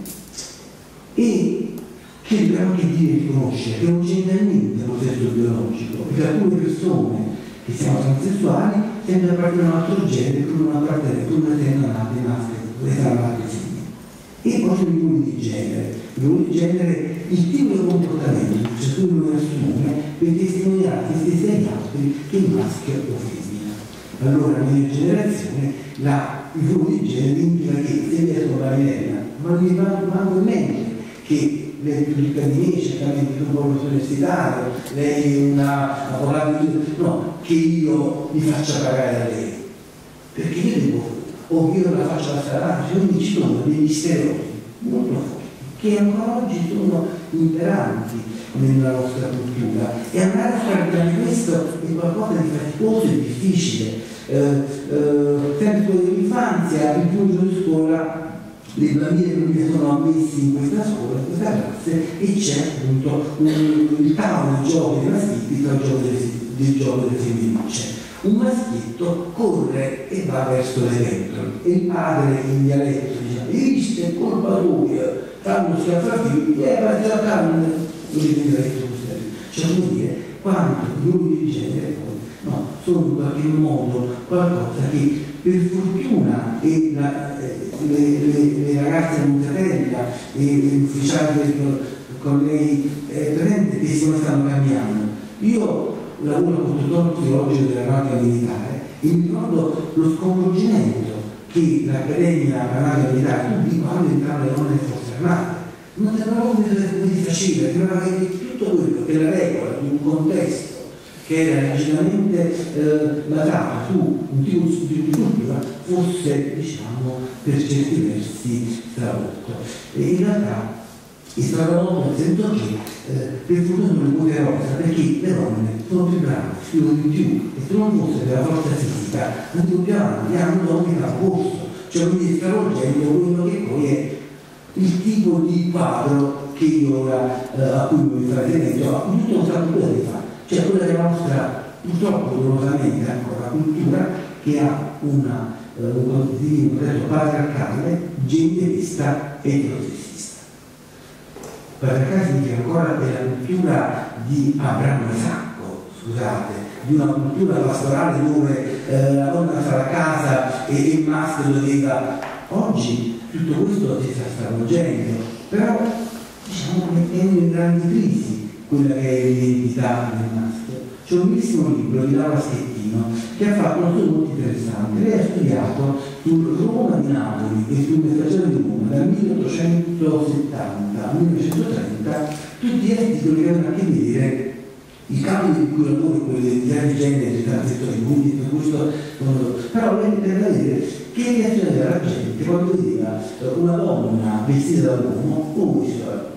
e che dobbiamo anche dire e riconoscere che non c'entra niente con il sesso biologico, perché alcune persone che siamo transessuali sempre appartengono a un altro genere pur non appartenere, pur non essendo nati maschili, essendo nati femmine. E poi sono i ruoli di genere, i ruoli di genere, il tipo di comportamento che ciascuno di noi assume per testimoniare se stessi agli altri che è maschio o femmina. Allora nella mia generazione la, il ruolo di genere implica che se mi sono la Milena, ma non mi manco in mente che lei è più ricca di me, certamente tu un professore universitario, lei è una avvocato, no, che io mi faccia pagare da lei. Perché io devo, o io la faccio la strada, quindi ci sono degli stereotipi molto forti, che ancora oggi sono imperanti nella nostra cultura. E andare a fare di questo è qualcosa di faticoso e difficile. Eh, eh, sempre dell'infanzia, il primo giorno di scuola, le bambine che sono ammessi in questa scuola, in questa classe, e c'è appunto un, il tavolo di gioco dei maschietti tra il gioco delle, del gioco delle femminucce. Un maschietto corre e va verso le pentole e il padre in dialetto dice: hai visto, è colpa tua, fanno schiaffafigli e va a carne, lo dice in dialetto così. Cioè vuol dire quanto gli uomini di genere no, sono in qualche modo qualcosa che per fortuna e la, le, le, le ragazze di Montebella e gli ufficiali con lei eh, presente che si stanno cambiando. Io lavoro con tutto teologico dell'aeronautica militare e mi ricordo lo sconvolgimento che l'Accademia Aeronautica Militare subì quando entravano le donne nelle forze armate. Non sapevamo come si faceva, sembrava che tutto quello che era regola di un contesto che era rigidamente eh, basato su un tipo di cultura fosse, diciamo, per certi versi stravolto. E in realtà è stravolto nel senso che eh, per fortuna non è molto rosa, perché le donne sono più brave, scrivono di più, e se non fosse per la forza fisica, non più avanti hanno donne da corso, cioè quindi stravolgendo quello che poi è il tipo di quadro che io ora eh, a cui voglio fare riferimento, a tutto un sacco di fa. Cioè quella della nostra, purtroppo dolorosamente ancora, cultura che ha una, eh, un progetto patriarcale, genderista e eterosessista. Patriarcale significa ancora della cultura di Abramo Isacco, scusate, di una cultura pastorale dove eh, la donna stava a casa e, e il maschio doveva. Oggi tutto questo si sta stravolgendo, però diciamo che è in grandi crisi quella che è l'identità del maschio. C'è un bellissimo libro di Laura Schettino che ha fatto uno studio molto interessante. Lei ha studiato sul Roma di Napoli e sul Messaggero di Roma dal milleottocentosettanta al millenovecentotrenta, tutti gli articoli che avevano a che vedere i campi di cui lavoro, quelli di genere, di transizione, quindi per questo, però lei per vedere che reazione aveva la gente quando vedeva una donna vestita da uomo o vestita da uomo.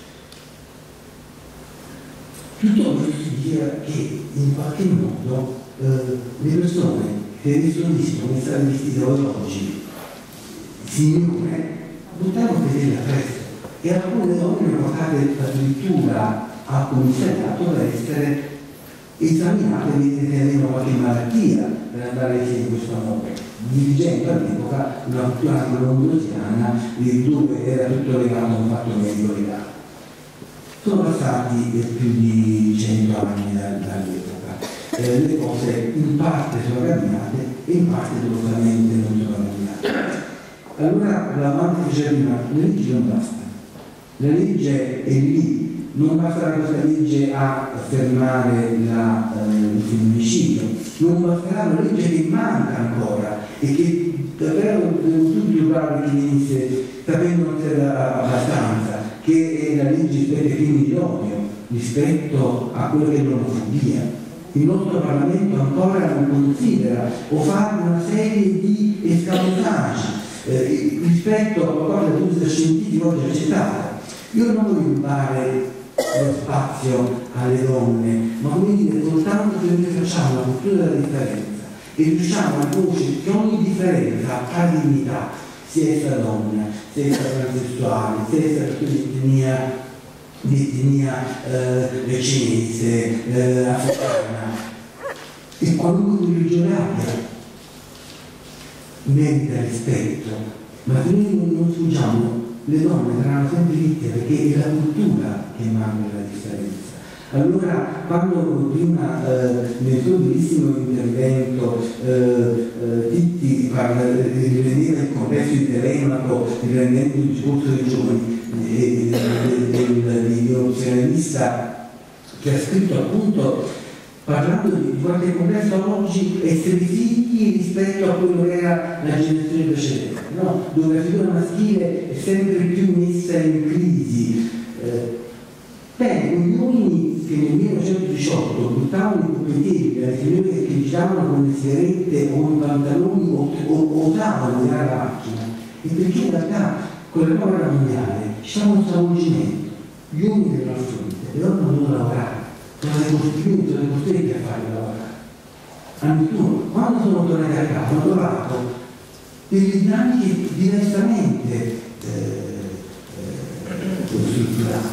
Tutto questo significa che in qualche modo eh, le persone che vestono di come state vestite oggi, signore, buttavano vedere la presto e alcune donne erano portate addirittura a commissariato per essere esaminate e vedere se avevano qualche malattia per andare in questo amore. dirigendo all'epoca una cultura anglo-lombardiana dove era tutto legato a un fatto medico legale. Sono passati più di cento anni dall'epoca, eh, le cose in parte sono cambiate e in parte assolutamente non sono cambiate. Allora la mamma diceva prima, le leggi non bastano, la legge è lì, non basterà questa legge a fermare la, eh, il femminicidio, non basterà una legge che manca ancora e che davvero tutti bravo che venisse sapendo non c'era abbastanza, che è la legge rispetto ai crimini di odio, rispetto a quello che è l'omofobia. Il nostro Parlamento ancora non considera o fa una serie di escamotage eh, rispetto a qualcosa che l'uso scientifico oggi è accettata. Io non voglio rubare lo spazio alle donne, ma come dire, soltanto se noi facciamo la cultura della differenza e riusciamo a conoscere che ogni differenza ha dignità, sia essa donna, sia essa transessuale, sia essa persona di etnia, di etnia eh, cinese, eh, africana, e qualunque religione abbia, merita rispetto, ma se noi non sfuggiamo, le donne saranno sempre vittime perché è la cultura che manda la differenza. Allora, quando prima eh, nel suo bellissimo intervento eh, eh, Titti riprendeva il complesso di Telemaco, riprendendo il discorso dei giovani, eh, del nozionalista che ha scritto appunto, parlando di qualche complesso oggi, essere figli rispetto a quello che era la generazione precedente, no? Dove la figura maschile è sempre più messa in crisi. Eh, beh, gli uomini che nel millenovecentodiciotto buttavano i coppettieri alle signore che giravano con le sigarette o i pantaloni o, o osavano guidare la macchina, e perché in realtà con la nuova guerra mondiale c'è uno stravolgimento. Gli uomini devono affrontare, le donne non devono lavorare, sono costruiti, sono costretti a fare lavorare. Addirittura, quando sono tornati a casa, hanno trovato delle dinamiche diversamente eh, eh, strutturate.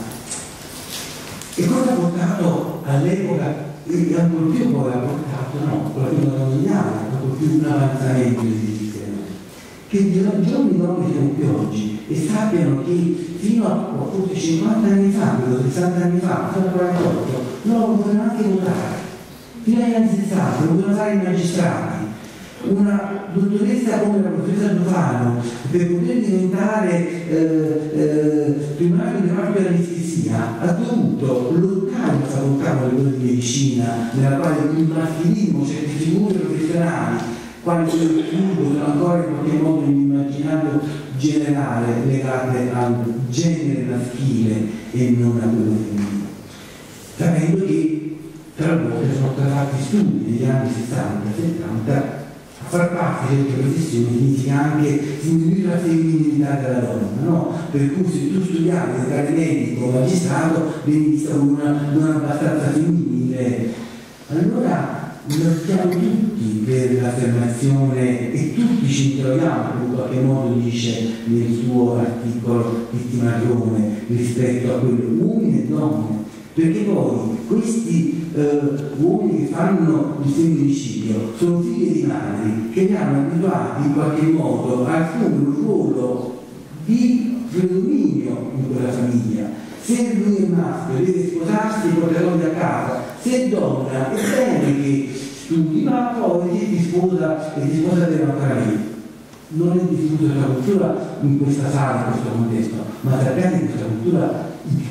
E cosa ha portato all'epoca, e ancora più poi ha portato, no, con la prima coloniale, ancora più un avanzamento di diritti, che i giorni donne siamo qui oggi e sappiano che fino a forse cinquanta anni fa, sessanta anni fa, fino a quarantotto, non potevano anche votare, fino agli anni sessanta non potevano fare i magistrati. Una dottoressa come la professoressa Dufano, per poter diventare eh, eh, primario di reparto dell'anestesia, ha dovuto lottare in facoltà di medicina, nella quale il maschilismo, certe figure professionali, quali il curvo sono ancora in qualche modo l'immaginario generale legate al genere maschile e non a quello femminile. Sapendo che talvolta sono stati fatti studi negli anni sessanta settanta, far parte di queste professioni significa anche diminuire la femminilità della donna, no? Per cui se tu studiavi diventare medico o magistrato vieni vista una non abbastanza femminile. Allora lottiamo tutti per l'affermazione e tutti ci troviamo, in qualche modo dice nel suo articolo Vittimarione, rispetto a quelle uomini e donne, perché poi questi eh, uomini che fanno il femminicidio sono figli di madri che li hanno abituati in qualche modo a assumere un ruolo di predominio in quella famiglia. Se lui è maschio deve sposarsi e portarlo a casa, se è donna è bene che studi, ma poi si sposa e si sposa deve ancora meglio. Non è diffusa la cultura in questa sala, in questo contesto, ma sappiate che questa cultura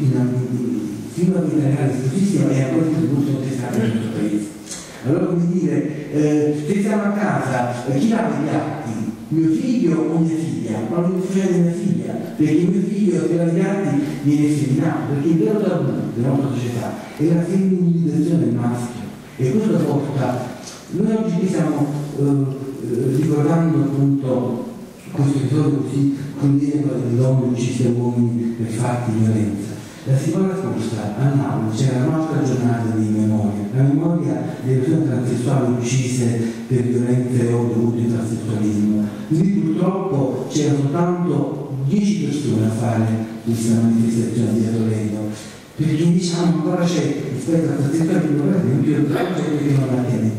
fino a diventare diffusissima è ancora più contestata nel nostro paese. Allora, come dire, eh, se siamo a casa, eh, chi lava gli atti? Mio figlio o mia figlia? Ma non mi succede mia figlia, perché mio figlio che lava gli atti viene seminato, perché il vero tabù della nostra società è la femminilizzazione del maschio, e questo porta. Noi oggi qui stiamo eh, ricordando appunto questo episodio così crudele di donne uccise da uomini per fatti di violenza. La settimana scorsa a Napoli c'era la nostra giornata di memoria, la memoria delle persone transessuali uccise per violenze o dovute al transessualismo. Lì purtroppo c'erano soltanto dieci persone a fare questa manifestazione di Toledo, perché diciamo ancora c'è rispetto al transessualismo, per esempio, la gente che non ha pianetato.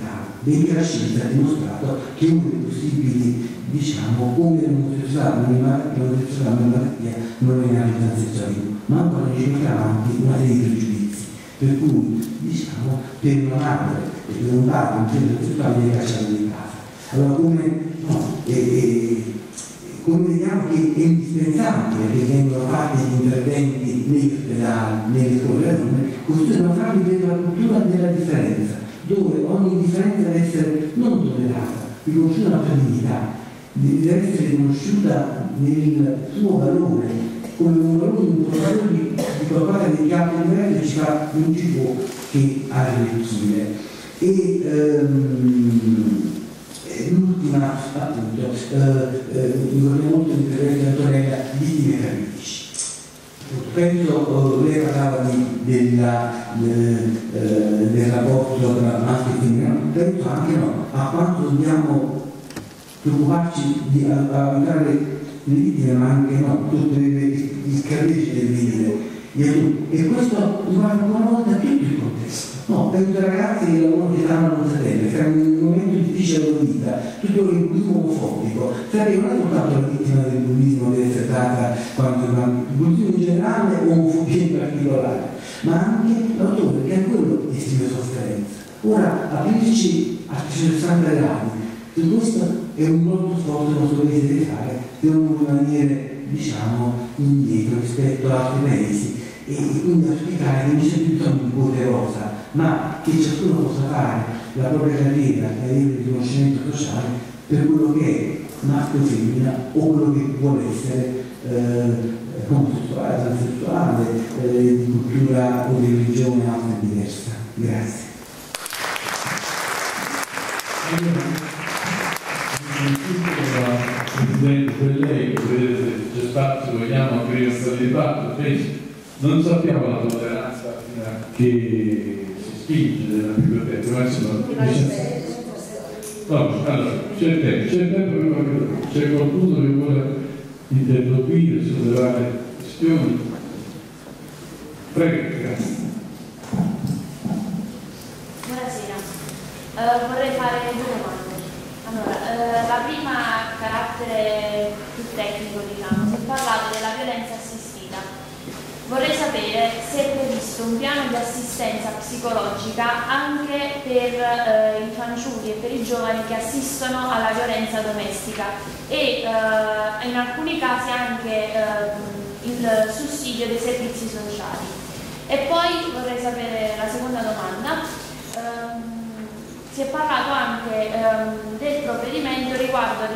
benché la scienza ha dimostrato che uno dei possibili, diciamo, come l'omosessualità, l'omosessualità è una malattia non è neanche il transessualismo, ma ancora ci porta avanti una serie di pregiudizi, per cui, diciamo, per una madre e per un padre un genere sessuale viene cacciato di casa. Allora come, no, e, e, come vediamo che è indispensabile che vengano fatti gli interventi negli ospedali, nelle scuole delle donne, così devono farli dentro la cultura della differenza, dove ogni differenza deve essere non tollerata, riconosciuta la sua dignità, deve essere riconosciuta nel suo valore, come un valore importante di, di qualcosa che ha un livello che ci fa, non ci può che arricchire. E ehm, l'ultima, appunto, eh, eh, mi vorrei molto intervenire di Antonella vittime cardiaci. Penso, eh, lei parlava di, della, de, eh, del rapporto tra maschio e femminile, penso anche no, a quanto dobbiamo preoccuparci di aiutare le vittime, ma anche no, tutte le i cardiaci delle vittime. E questo riguarda una volta tutto il contesto. No, penso ai ragazzi che lavorano che stanno a Montatelle, che hanno un momento difficile della loro vita, tutto il bullismo omofobico, perché non è soltanto la vittima del bullismo che deve essere trattata quando il bullismo in generale o omofobia in particolare, ma anche l'autore che è quello che esprime sofferenza. Ora, aprirci a trecentosessanta gradi, su questo è un grosso sforzo che il nostro paese deve fare per non rimanere, diciamo, indietro rispetto ad altri paesi. E quindi auspicare che non c'è più bisogno di quote rosa, ma che ciascuno possa fare la propria carriera e avere il riconoscimento sociale per quello che è maschio o femmina o quello che vuole essere eh, omosessuale, transessuale, eh, di cultura o di religione altra e diversa. Grazie. Presidente, per lei, vedete, c'è spazio, vogliamo aprire un po' di dibattito. Non sappiamo la tolleranza che si spinge nella biblioteca, ma insomma, no, allora, c'è tempo, c'è tempo per qualche cosa. C'è qualcuno che vuole interloquire, sollevare questioni? Prego, grazie. Buonasera, uh, vorrei fare due domande. Allora, uh, la prima ha carattere più tecnico, diciamo, si è parlato della violenza assistita. Vorrei sapere se è previsto un piano di assistenza psicologica anche per eh, i fanciulli e per i giovani che assistono alla violenza domestica e eh, in alcuni casi anche eh, il sussidio dei servizi sociali. E poi vorrei sapere la seconda domanda. Ehm, si è parlato anche ehm, del provvedimento riguardo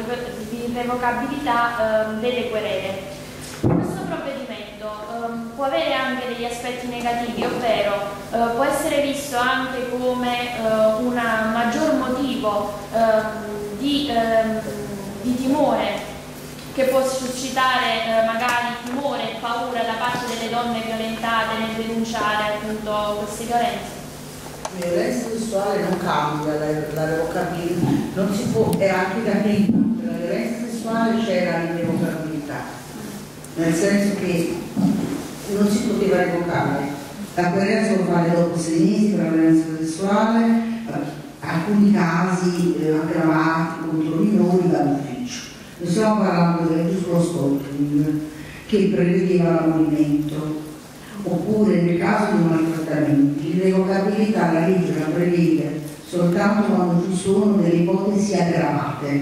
l'irrevocabilità ehm, delle querele. Questo provvedimento um, può avere anche degli aspetti negativi, ovvero uh, può essere visto anche come uh, un maggior motivo uh, di, uh, di timore che può suscitare uh, magari timore e paura da parte delle donne violentate nel denunciare appunto queste violenze. La violenza sessuale non cambia la, la revocabilità, non si può, è anche da prima, per la violenza sessuale c'era l'irrevocabilità. Nel senso che non si poteva revocare. La querela si può fare dopo sei mesi per la violenza sessuale, alcuni casi eh, aggravati contro minori dall'ufficio. Noi stiamo parlando del giusto stalking che prevedeva l'abolimento, oppure nel caso di maltrattamenti, l'irrevocabilità la legge la prevede soltanto quando ci sono delle ipotesi aggravate.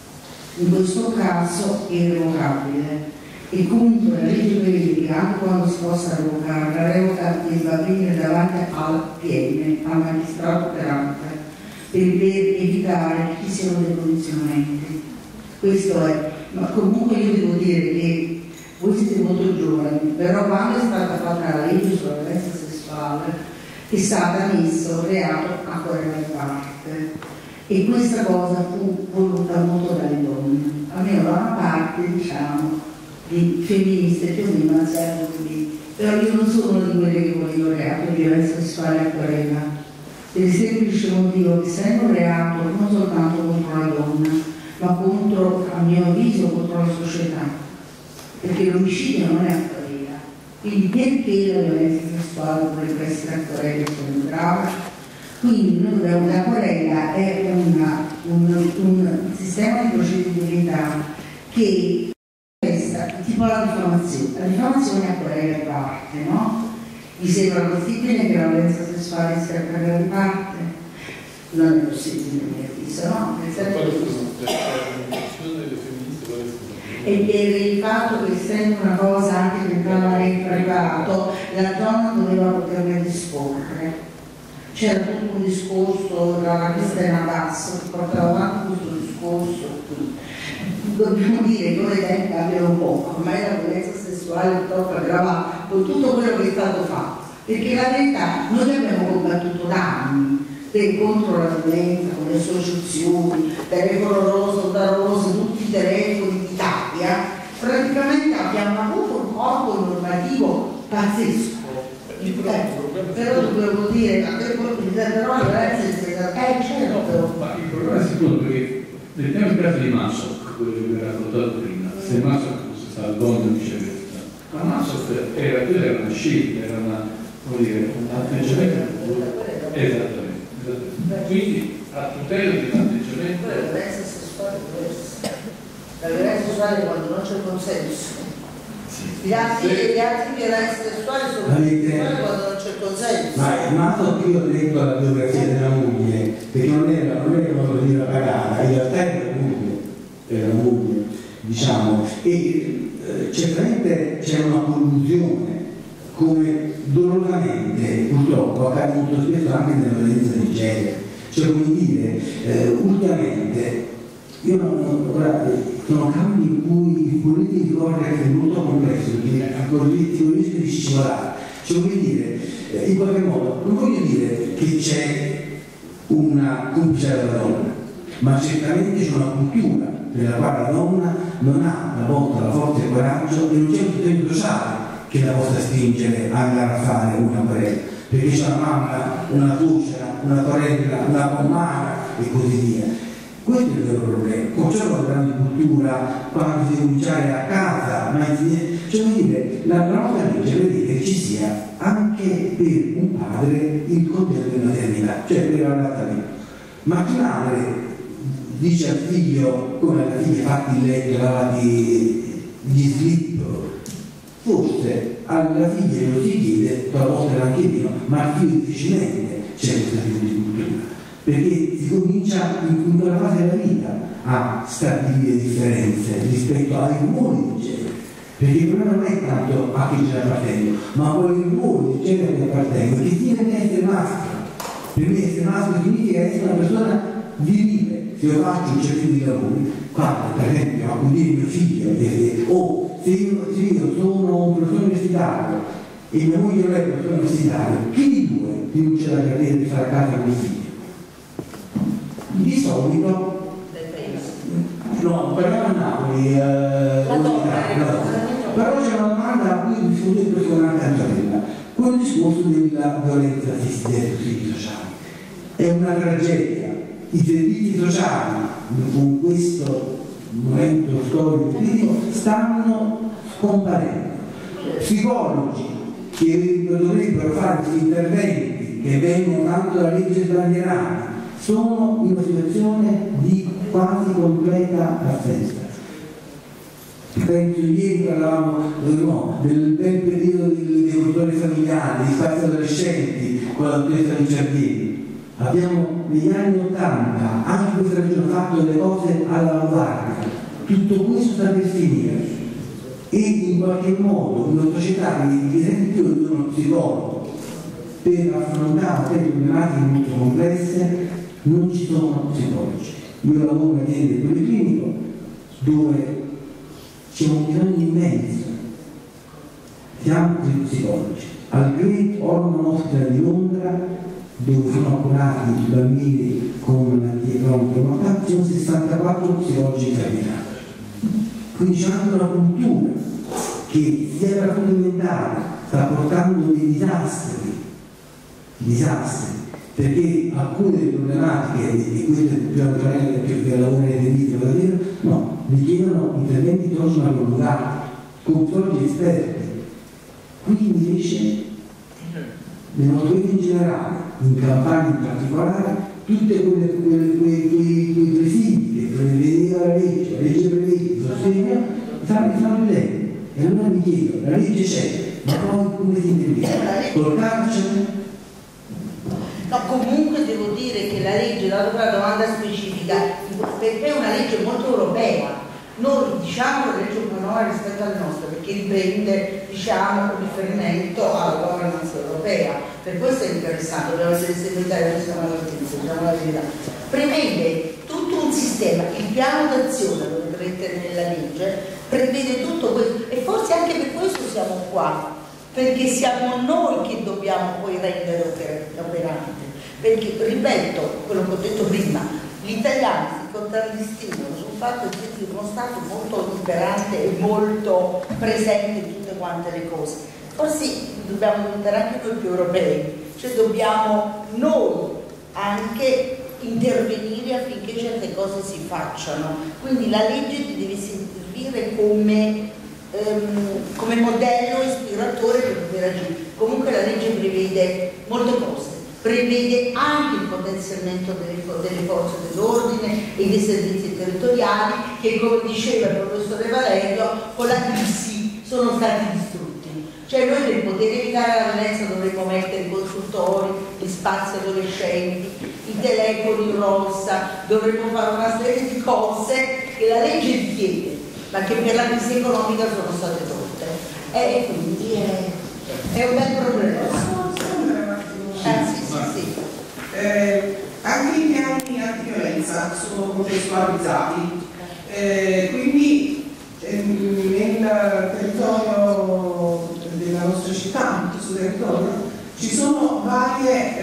In questo caso è irrevocabile. E comunque la legge prevede che anche quando si possa revocare, la revoca debba venire davanti al P M, al magistrato operante, per evitare che ci siano dei condizionamenti. Questo è, ma comunque io devo dire che voi siete molto giovani, però quando è stata fatta la legge sulla violenza sessuale è stata messo reato a querela di parte e questa cosa fu voluta molto dalle donne, almeno da una parte, diciamo, di femministe più o meno anziane così, però io non sono di quelle che vogliono reato di violenza sessuale a querela, per il semplice motivo che essendo reato non soltanto contro la donna, ma contro, a mio avviso, contro la società, perché l'omicidio non è a querela, quindi perché la violenza sessuale dovrebbe essere a querela e grave? Quindi noi dobbiamo, la querela è una, un, un sistema di procedibilità che questa, tipo la diffamazione, la diffamazione è a querela di parte, no? Vi sembra possibile che la violenza sessuale sia a querela di parte? Non è possibile, mi avviso, no? Nel senso e per il fatto che essendo una cosa anche che entrava nel privato, la donna doveva poterne disporre. C'era tutto un discorso tra la Cristiana Basso che portava avanti questo discorso qui. Dobbiamo dire che ora i tempi cambiano un po', ormai la violenza sessuale purtroppo aggrava con tutto quello che è stato fatto, perché la verità noi abbiamo combattuto da anni per contro la violenza, con le associazioni, telefono rosso, da rosso, tutti i telefoni d'Italia, praticamente abbiamo avuto un corpo normativo pazzesco. Eh, però dobbiamo dire che però la violenza è certo. Ma il problema è sicuro perché mettiamo il caso di Massoc, quello che vi ho raccontato prima, se Massoc fosse stato donne o viceversa, ma Massoc era, era una scelta, era una, come dire, un atteggiamento esattamente. Quindi a tutela di un atteggiamento. La violenza sessuale è diversa. La violenza sessuale è quando non c'è consenso. Gli atti, gli atti di violenza sessuale sono sessuali quando non c'è consenso. Ma il mato che io ho letto la biografia della moglie, perché non era, non era una cosa pagata, in realtà era la moglie, era la moglie, diciamo, e eh, certamente c'è una collusione, come dolorosamente purtroppo accade molto spesso anche nella violenza di genere. Cioè, come dire, eh, ultimamente io non, ora, sono campi in cui il politico di correre è molto complesso, perché si rischia di scivolare. Cioè, come dire, eh, in qualche modo, non voglio dire che c'è una complice della donna, ma certamente c'è una cultura nella quale la donna non ha una volta la forza e il coraggio e non c'è un sistema sociale che la possa spingere a andare a fare una querela, perché c'è una mamma, una suocera, una sorella, una commara e così via. Questo è il vero problema. Cominciamo a parlare di cultura, quando si cominciare a casa, ma cioè, vuol dire, la nostra legge prevede che ci sia anche per un padre il congedo di maternità, cioè per la maternità. Ma chi madre dice al figlio, come alla figlia fatti il letto, lavati gli slip, forse alla figlia lo si chiede, talvolta anche meno, ma al figlio difficilmente c'è questa tipo di cultura, perché si comincia in quella fase della vita a stabilire differenze rispetto ai ruoli di genere, perché il problema non è tanto a chi ce ne appartengo, ma quali ruoli di genere che appartengo, che significa essere maschio. Per me essere maschio significa essere una persona virile. Se io faccio un certo di lavori, quando per esempio accudire mio figlio, eh, o se io, se io sono un professore universitario e mia moglie non è professore universitario, chi di due rinuncia alla carriera di fare a casa con il figlio? Di solito, no, parliamo a Napoli, eh, la donna, no. Però c'è una domanda a cui discuto il personale Antonella, con il discorso della violenza assistita dai servizi sociali. È una tragedia. I servizi sociali con questo momento storico critico stanno scomparendo. Psicologi che dovrebbero fare questi interventi che vengono tanto dalla legge sbandierata sono in una situazione di quasi completa assenza. Penso ieri parlavamo no, del bel periodo dei cultori familiari, dei spazi adolescenti con la dottoressa Ricciardini. Abbiamo negli anni ottanta anche questa regione fatto delle cose all'avanguardia. Tutto questo sta per finire e in qualche modo in una società che di esempio di uno psicologo per affrontare delle problematiche molto complesse non ci sono psicologi. Io lavoro in azienda policlinico dove c'è un bisogno immenso, siamo di psicologi. Al Great Ormond Hospital di Londra, dove sono curati i bambini con malattie croniche, ma ci sono sessantaquattro psicologi terminati. Quindi c'è anche una cultura che si era fondamentale, sta portando dei disastri, disastri, perché alcune delle problematiche, e questo è più naturale che lavora nei servizi, no, richiedono interventi che sono prolungati, con psicologi esperti. Qui invece, nel nostro paese in generale, in Campania in particolare, tutti quei, quei, quei, quei presidi che prevedeva la legge, la legge prevede il sostegno, stanno fanno lei. E allora mi chiedo, la legge c'è, ma poi come si interviene? Col carcere? No, comunque devo dire che la legge, dato una domanda specifica, per me è una legge molto europea. Noi diciamo la legge buona rispetto al nostro, perché riprende, diciamo, con riferimento alla governance europea. Per questo è interessante, dobbiamo essere segretario, non siamo alla notizia, diciamo la verità. Prevede tutto un sistema, il piano d'azione, lo vedrete nella legge, prevede tutto questo, e forse anche per questo siamo qua, perché siamo noi che dobbiamo poi rendere operante. Perché, ripeto, quello che ho detto prima, gli italiani si contraddistinguono sul fatto di essere uno Stato molto liberante e molto presente in tutte quante le cose. Forse dobbiamo diventare anche noi più europei, cioè dobbiamo noi anche intervenire affinché certe cose si facciano. Quindi la legge ti deve servire come, ehm, come modello ispiratore per poter agire. Comunque la legge prevede molte cose. Prevede anche il potenziamento delle, delle forze dell'ordine e dei servizi territoriali che, come diceva il professore Valerio, con la crisi sono stati distrutti. Cioè noi per poter evitare la violenza dovremmo mettere i consultori, gli spazi adolescenti, i telefoni in rossa, dovremmo fare una serie di cose che la legge richiede, ma che per la crisi economica sono state tolte. E quindi è, è un bel problema. Eh, sì, sì, sì. Eh, anche i piani antiviolenza sono contestualizzati, eh, quindi ehm, nel territorio della nostra città, nel suo territorio, ci sono varie,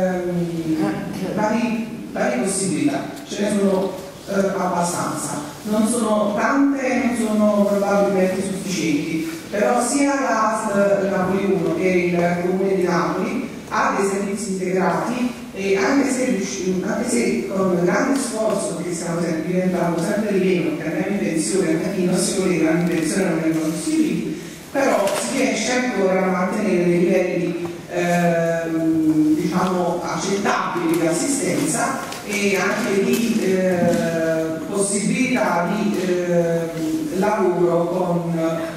ehm, varie, varie possibilità, ce ne sono eh, abbastanza, non sono tante, non sono probabilmente sufficienti, però sia l'A S L Napoli uno che il Comune di Napoli ha dei servizi integrati e anche se, anche se con grande sforzo che stiamo diventando sempre di meno, che andiamo in pensione, anche i nostri colleghi vanno in pensione non vengono sostituiti, però si riesce ancora a mantenere dei livelli ehm, diciamo accettabili di assistenza e anche di eh, possibilità di eh, lavoro con,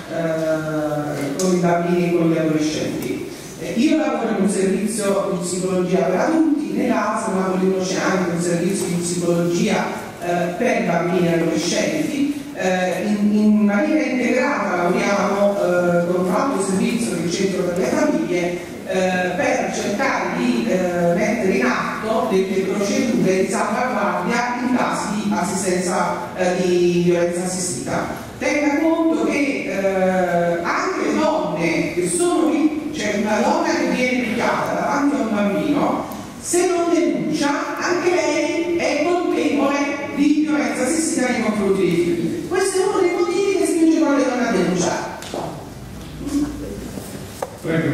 eh, con i bambini e con gli adolescenti. Io lavoro in un servizio di psicologia per adulti, nell'A S L Napoli uno c'è anche un servizio di psicologia eh, per bambini e adolescenti. Eh, in, in maniera integrata lavoriamo eh, con un altro servizio che è il Centro per le Famiglie eh, per cercare di eh, mettere in atto delle procedure di salvaguardia in caso di assistenza eh, di violenza assistita. Tenga conto che eh, anche le donne che sono lì, cioè una donna che viene picchiata davanti a un bambino, se non denuncia, anche lei è colpevole di violenza assistita nei confronti dei figli. Questo è uno dei motivi che spinge poi le donne a denunciare. Prego.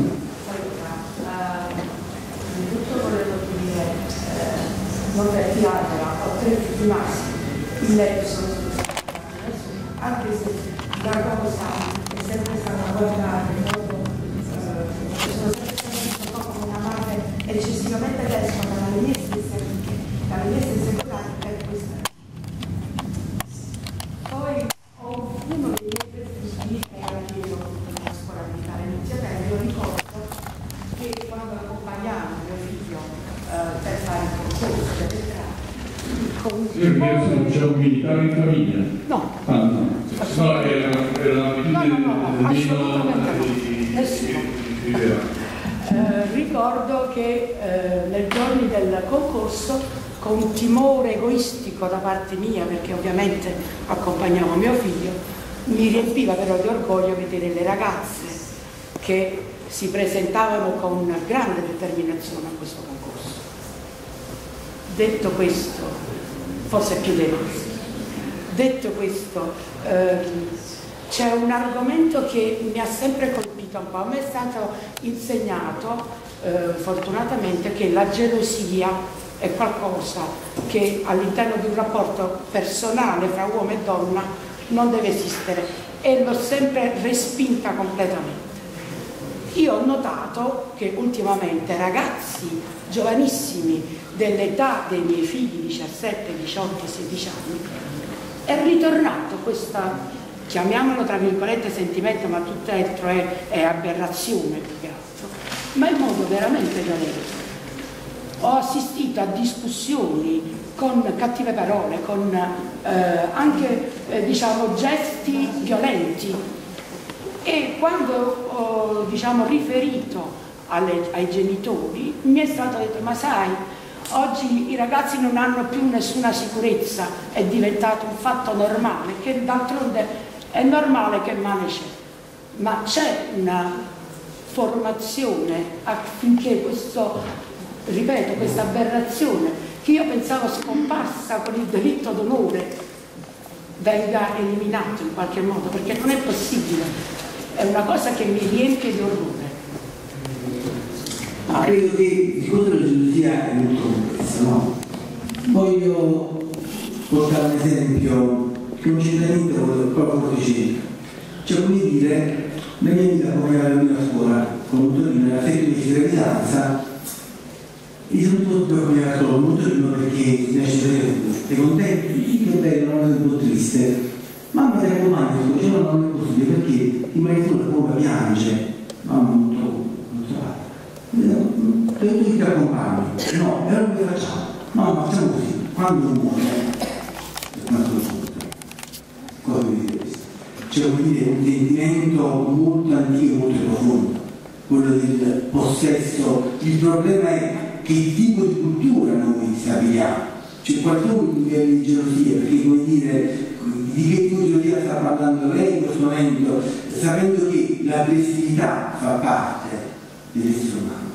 Innanzitutto volevo dire, eh, non per tirarla, ho tre figli maschi, in letto sono anche se la cosa è sempre stata guardata in modo eh, sono sempre stata come una madre eccessivamente despota dalle mie stesse amiche, dalle mie stesse pratiche per questa. Poi ho uno dei miei figli che era dietro una scuola militare iniziata e io ricordo che quando accompagnavo mio figlio eh, per fare il concorso per entrare con Io perché c'è un militare in famiglia? no. Ah, no. No, era, era un'abitudine no, no, no, meno di, di, di, di eh, ricordo che eh, nei giorni del concorso, con un timore egoistico da parte mia, perché ovviamente accompagnavo mio figlio, mi riempiva però di orgoglio vedere le ragazze che si presentavano con grande determinazione a questo concorso. Detto questo, forse più di questo, detto questo, ehm, c'è un argomento che mi ha sempre colpito un po'. A me è stato insegnato, eh, fortunatamente, che la gelosia è qualcosa che all'interno di un rapporto personale fra uomo e donna non deve esistere, e l'ho sempre respinta completamente. io ho notato che ultimamente ragazzi giovanissimi dell'età dei miei figli, diciassette, diciotto, sedici anni, è ritornato questa, chiamiamolo tra virgolette sentimento, ma tutt'altro è, è aberrazione più che altro, ma in modo veramente violento. Ho assistito a discussioni con cattive parole, con eh, anche eh, diciamo, gesti violenti, e quando ho diciamo, riferito alle, ai genitori mi è stato detto: ma sai, oggi i ragazzi non hanno più nessuna sicurezza, è diventato un fatto normale, che d'altronde è normale che male c'è, ma c'è una formazione affinché questo, ripeto, questa aberrazione che io pensavo scomparsa con il delitto d'onore venga eliminato in qualche modo, perché non è possibile, è una cosa che mi riempie di orrore. Ma credo che il discorso della gelosia è molto complesso, no? Voglio portare un esempio che non c'entra niente con quello che c'entra. Cioè, come dire, la mia vita come alla mia scuola, con un motorino nella sette mesi di gravidanza, mi sono tutto come era solo un motorino perché mi esce da sei contenti? Che bello, non è un po' triste. Mamma ti raccomando, dice no, non è possibile perché il marito poi piange. Mamma non trovo, non trovate. Devo tu ti accompagni. No, e allora come facciamo? Mamma facciamo così, quando muore, è una cosa giusta. Cosa vuol dire questo? Cioè vuol dire un sentimento molto antico, molto profondo, quello del possesso. Il problema è che tipo di cultura noi stabiliamo, cioè qualcuno di livelli di gelosia, perché come dire, di che tipo di gelosia sta parlando lei in questo momento, sapendo che l'aggressività fa parte dell'essere umano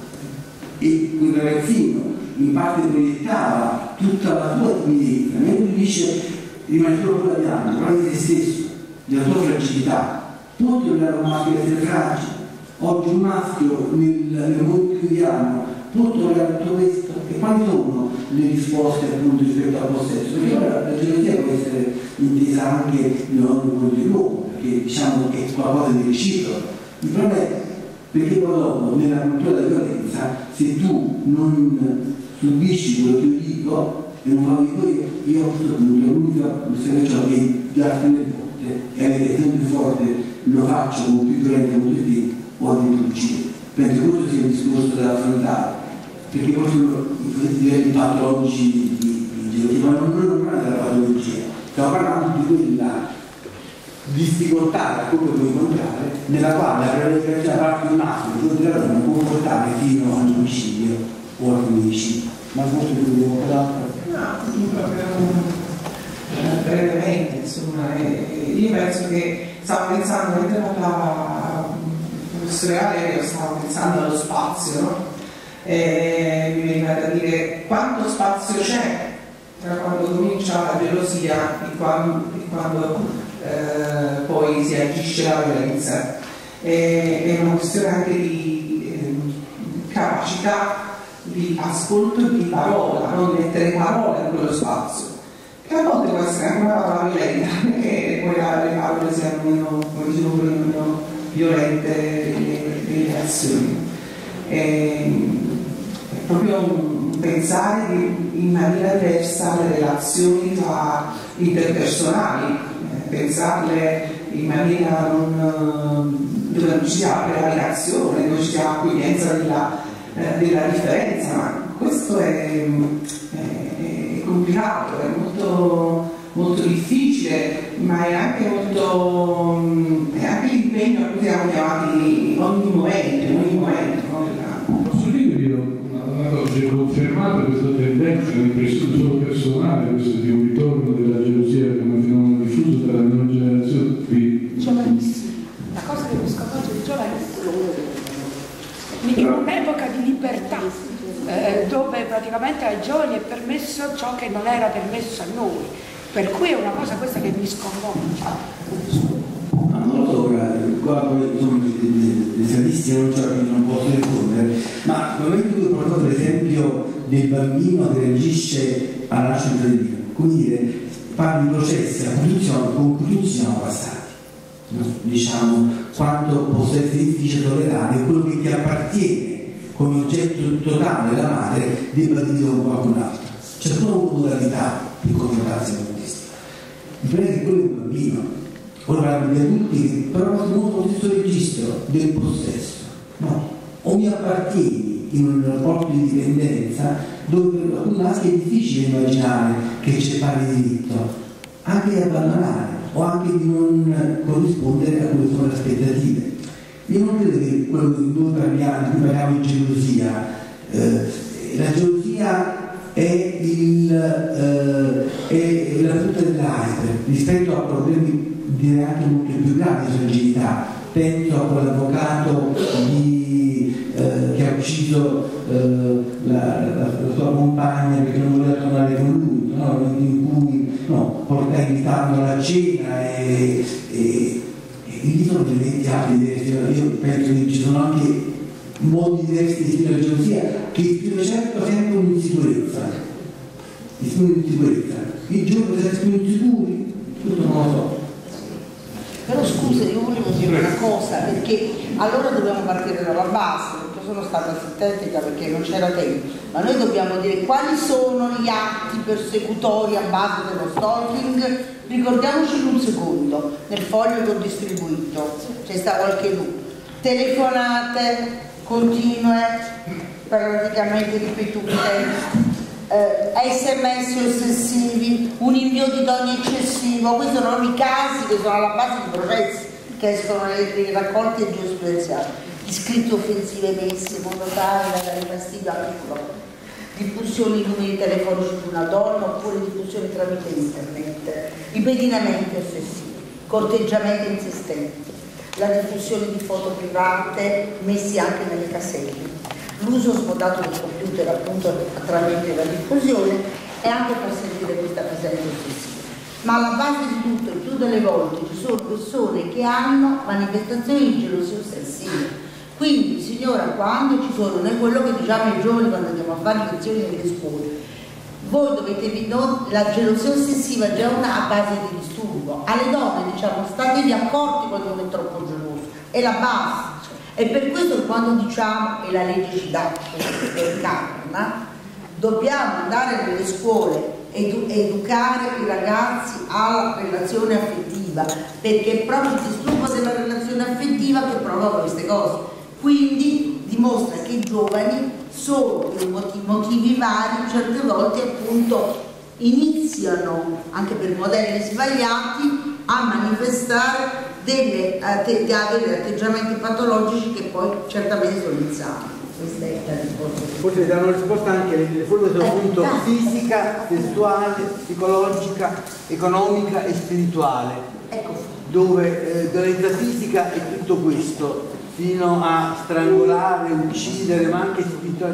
e quel ragazzino in parte proiettava tutta la sua timidezza, mentre dice rimane solo con la pianta, parla di se stesso, della sua fragilità. Può tornare un maschio a essere fragile? Oggi un maschio nel, nel mondo che viviamo può togliere tutto questo? E quali sono le risposte appunto rispetto al possesso? Perché ora la gelosia può essere intesa anche non dell'uomo, perché diciamo che è qualcosa di reciproco. Il problema è perché poi dopo nella cultura della violenza, se tu non subisci quello che io dico e non fa dico io, io a questo punto l'unica ciò che da alcune volte e avere sempre forte lo faccio con più violenza contro te o addirittura uccidere. Penso che questo sia un discorso da affrontare, perché poi sono i livelli patologici di, di, di gelosia, ma non, non parliamo della patologia, stiamo parlando di quella difficoltà che come puoi incontrare, nella quale la prevalenza parte di un attimo di una donna può portare fino all'omicidio o al femminicidio. Ma forse tu devo parlare? No, proprio brevemente, insomma, eh, io penso che stavo pensando mentre parlava il professore Valerio, stavo pensando allo spazio, no? E mi veniva da dire quanto spazio c'è tra quando comincia la gelosia e quando, e quando eh, poi si agisce la violenza. E, è una questione anche di eh, capacità di ascolto e di parola, non mettere parole in quello spazio, che a volte può essere anche una parola violenta, perché poi le parole siano meno, meno violente delle azioni. È proprio un pensare in maniera diversa le relazioni tra interpersonali, pensarle in maniera non, dove non ci sia prevaricazione, dove ci sia accoglienza della della differenza, ma questo è, è, è complicato, è molto, molto difficile, ma è anche molto è anche l'impegno a cui siamo chiamati ogni momento, ogni momento. No? Posso dire io una cosa, è confermata questa tendenza, un'impressione solo personale, questo di un ritorno della gelosia come fenomeno diffuso tra le nuove generazioni. Giovanissimi, la cosa che mi scoperto è giovanissimo. In un'epoca di libertà, eh, dove praticamente ai giovani è permesso ciò che non era permesso a noi, per cui è una cosa questa che mi sconvolge. Ma non lo so, qua poi insomma le statistiche non c'è, quindi non posso rispondere, ma nel momento in cui porto l'esempio del bambino che reagisce alla nascita del bambino, come dire, parli di processi, la conclusione, con cui tutti siamo passati. No? Diciamo, quanto possa essere difficile tollerare quello che ti appartiene come oggetto totale della madre debba dire con qualcun altro. C'è solo una modalità di confrontarsi con questo. Il problema è che quello è un bambino. Ora parliamo di adulti che però sono lo stesso registro del possesso. No, o mi appartieni in un rapporto di dipendenza dove per qualcun altro è difficile immaginare che c'è pari diritto, anche di abbandonare o anche di non corrispondere a quelle sono le aspettative. Io non credo che quello che noi parliamo, qui parliamo di gelosia, eh, la gelosia è, il, eh, è la punta dell'iceberg rispetto a problemi direi anche molto più gravi di fragilità. Penso a quell'avvocato di, eh, che ha ucciso eh, la, la, la sua compagna perché non voleva tornare con lui, no? In cui no, porta invitando alla cena e, e lì sono elementi altri diversi. Io penso che ci sono anche modi diversi di esprimere la gelosia che esprime certo sempre un'insicurezza. Esprime un'insicurezza. Il giorno che si esprime insicuri, tutto non lo so. Però scusa, io volevo dire una cosa, perché allora dobbiamo partire dalla base, perché sono stata sintetica perché non c'era tempo, ma noi dobbiamo dire quali sono gli atti persecutori a base dello stalking. Ricordiamoci in un secondo, nel foglio che ho distribuito c'è sta qualche lu. Telefonate continue, praticamente ripetute, eh, sms ossessivi, un invio di tono eccessivo. Questi sono i casi che sono alla base di processi che escono nei raccolti e giurisprudenziali. Gli scritti offensivi emessi in modo tale da dare fastidio anche loro. Diffusioni di numeri telefonici di una donna oppure diffusioni tramite internet, i pedinamenti ossessivi, corteggiamenti insistenti, la diffusione di foto private messi anche nelle caselle, l'uso smodato del computer appunto tramite la diffusione e anche per sentire questa presenza ossessiva. Ma alla base di tutto, il più delle volte, ci sono persone che hanno manifestazioni di gelosia ossessiva. Quindi signora, quando ci sono, noi quello che diciamo ai giovani quando andiamo a fare lezioni nelle scuole, voi dovete, no, la gelosia ossessiva è già una base di disturbo. Alle donne diciamo statevi accorti quando uno è troppo geloso, è la base. E per questo che quando diciamo, e la legge ci dà per karma, dobbiamo andare nelle scuole ed educare i ragazzi alla relazione affettiva, perché è proprio il disturbo della relazione affettiva che provoca queste cose. Quindi dimostra che i giovani solo per motivi, motivi vari certe volte appunto iniziano anche per modelli sbagliati a manifestare delle, atte, delle atteggiamenti patologici che poi certamente sono insani. Questa è la risposta. Forse danno risposta anche le forme sono appunto fisica, sessuale, psicologica, economica e spirituale. Ecco. Dove eh, violenza fisica è tutto questo, fino a strangolare, uccidere, ma anche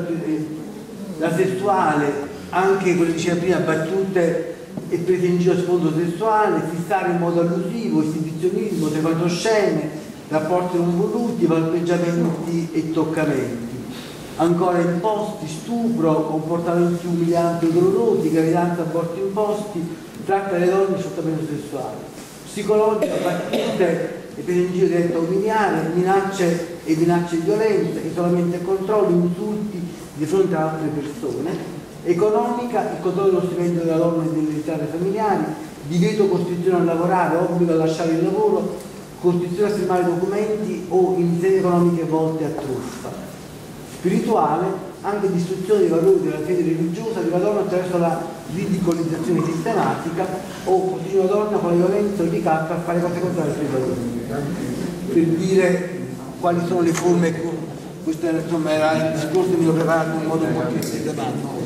la sessuale, anche come diceva prima, battute e prese in giro a sfondo sessuale, fissare in modo allusivo, esibizionismo, scene, rapporti non voluti, palpeggiamenti e toccamenti. Ancora imposti, stupro, comportamenti umilianti o dolorosi, gravidanza, aborti imposti, tratta delle donne, sfruttamento sessuale. Psicologica, battute e prese in giro diretta a umiliare, minacce e minacce di violenza, isolamento e controllo, insulti di fronte a altre persone. Economica, il controllo dello stipendio della donna e delle entrate familiari, divieto costrizione a lavorare, obbligo a lasciare il lavoro, costrizione a firmare documenti o iniziative economiche volte a truffa. Spirituale, anche distruzione dei valori della fede religiosa della donna attraverso la ridicolizzazione sistematica o costringe una donna con la violenza o il ricatto a fare cose contrarie ai suoi valori. Per dire quali sono le forme, questo era, insomma, era il discorso che mi ho preparato in modo un po' più sistematico.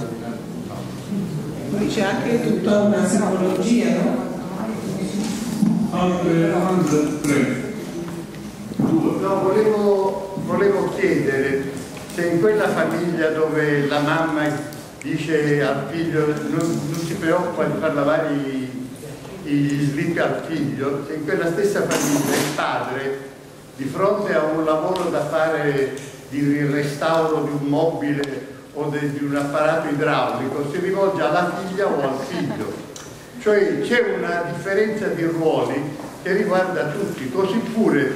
Poi c'è anche tutta una psicologia, no? Altre domande? Prego. No, volevo, volevo chiedere se in quella famiglia dove la mamma dice al figlio non, non si preoccupa di far lavare gli slip al figlio, se in quella stessa famiglia il padre di fronte a un lavoro da fare di restauro di un mobile o de, di un apparato idraulico si rivolge alla figlia o al figlio, cioè c'è una differenza di ruoli che riguarda tutti, così pure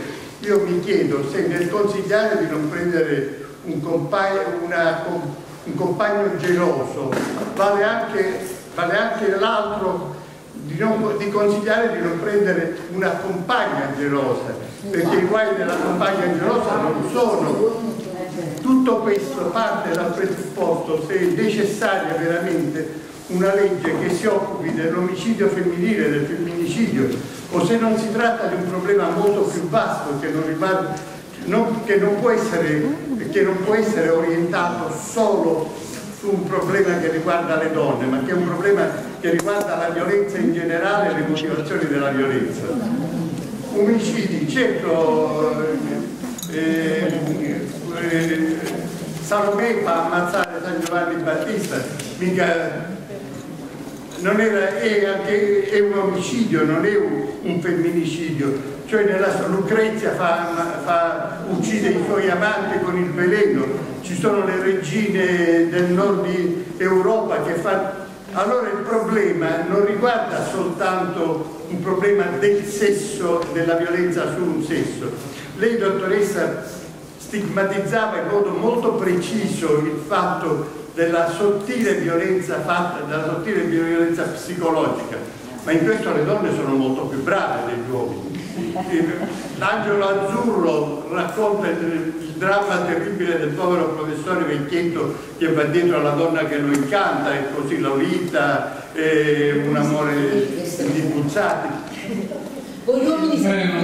io mi chiedo se nel consigliare di non prendere un compagno, una, un compagno geloso vale anche, vale anche l'altro di, non, di consigliare di non prendere una compagna gelosa, perché i guai della compagna gelosa non sono. Tutto questo parte dal presupposto se è necessaria veramente una legge che si occupi dell'omicidio femminile, del femminicidio, o se non si tratta di un problema molto più vasto che non, riguarda, non, che non, può, essere, che non può essere orientato solo su un problema che riguarda le donne, ma che è un problema che riguarda la violenza in generale e le motivazioni della violenza. Omicidi, certo, eh, eh, Salomè fa ammazzare San Giovanni Battista, mica non era, è, anche, è un omicidio, non è un, un femminicidio, cioè nella Lucrezia fa, fa, uccide i suoi amanti con il veleno, ci sono le regine del nord di Europa che fanno. Allora il problema non riguarda soltanto un problema del sesso, della violenza su un sesso. Lei, dottoressa, stigmatizzava in modo molto preciso il fatto della sottile violenza fatta, della sottile violenza psicologica, ma in questo le donne sono molto più brave degli uomini. L'Angelo Azzurro racconta il, il dramma terribile del povero professore vecchietto che va dietro alla donna che lo incanta, e così Lolita, e un amore di Buzzati. Voi uomini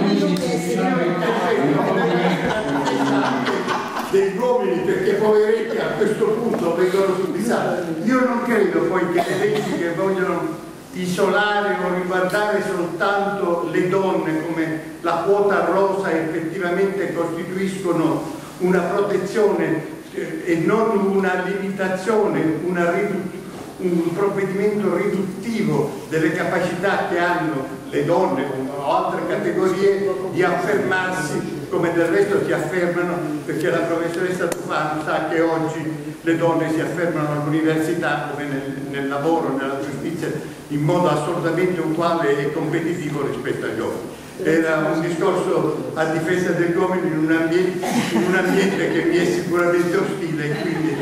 degli uomini, perché poveretti a questo punto vengono subissati. Io non credo poi che le leggi che vogliono isolare o riguardare soltanto le donne come la quota rosa effettivamente costituiscono una protezione eh, e non una limitazione, una un provvedimento riduttivo delle capacità che hanno le donne o altre categorie di affermarsi, come del resto si affermano, perché la professoressa Tufano sa che oggi le donne si affermano all'università come nel, nel lavoro, nella giustizia, in modo assolutamente uguale e competitivo rispetto agli uomini. Era un discorso a difesa degli uomini in un ambiente, in un ambiente che mi è sicuramente ostile, e quindi...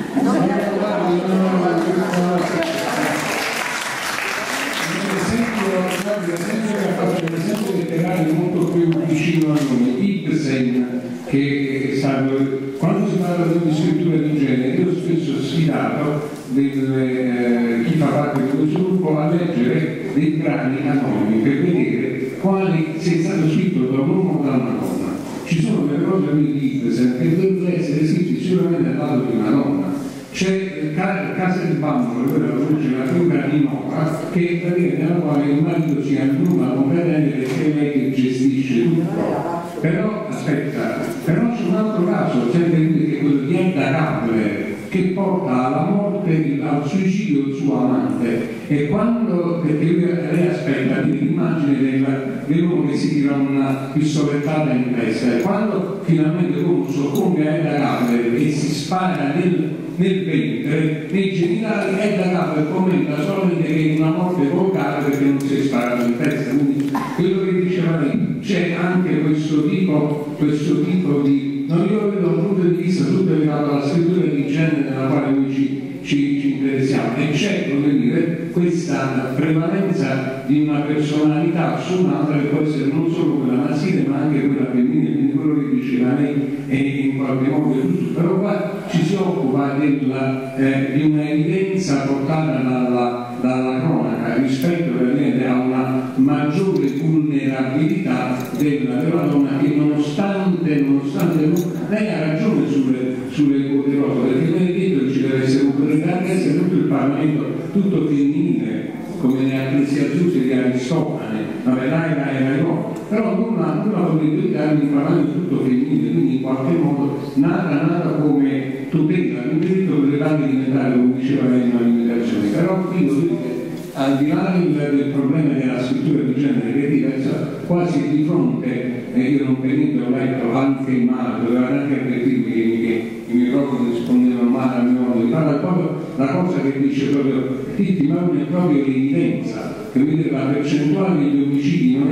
L'esempio che ha fatto un esempio letterario molto più vicino a noi, Ibsen, che è stato, quando si parla di scrittura di genere, io spesso ho sfidato del, eh, chi fa parte di questo gruppo a leggere dei brani anonimi per vedere quali sia stato scritto da un uomo o da una donna. Ci sono delle cose di Ibsen che dovrebbero essere scritte sicuramente al lato di una donna. C'è Casa di Bambolo, quella voce, la figura di Nora, che praticamente nella quale il marito si annula completamente perché è lei che gestisce tutto. Però, aspetta, però c'è un altro caso, sempre che è quello di Edda Gabler, che porta alla morte, al suicidio del suo amante, e quando, perché lui, lei aspetta l'immagine dell'uomo che si tira una pistolettata in testa, e quando finalmente l'uomo soccombe a Edda Gabler e si spara nel nel ventre, nei genitali, Edda Gabler commenta solamente che è una morte vocale perché non si è sparato in testa. Quindi quello che diceva lei, c'è anche questo tipo, questo tipo di, non io vedo dal punto di vista tutto legato alla scrittura di genere nella quale noi ci, ci, ci interessiamo, e c'è, come dire, questa prevalenza di una personalità su un'altra che può essere non solo quella maschile ma anche quella femminile, quindi quello che diceva lei è in qualche modo giusto, però qua ci si occupa della, eh, di un'evidenza portata dalla, dalla cronaca rispetto a una maggiore vulnerabilità della, della donna che nonostante, nonostante lei ha ragione sulle, sulle quote rosa, perché lei ha detto che ci deve essere deve essere tutto il Parlamento, tutto femminile, come le Acclesia Giuse di Aristofane, vabbè là era, era no, però non la, non la possibilità di un Parlamento tutto femminile, quindi in qualche modo nata, nata come tutela, un diritto che deve anche diventare, come diceva lei, una limitazione. Però qui lo dico, al di là del, del problema della scrittura di genere, che è diversa, quasi di fronte, e io non per niente ho letto anche in mano, dovevano anche avvertirmi che, che i microfoni rispondevano male al mio modo di parlare, proprio la cosa che dice proprio Titti, ma non è proprio l'evidenza, che vedete la percentuale degli omicidi non è diminuita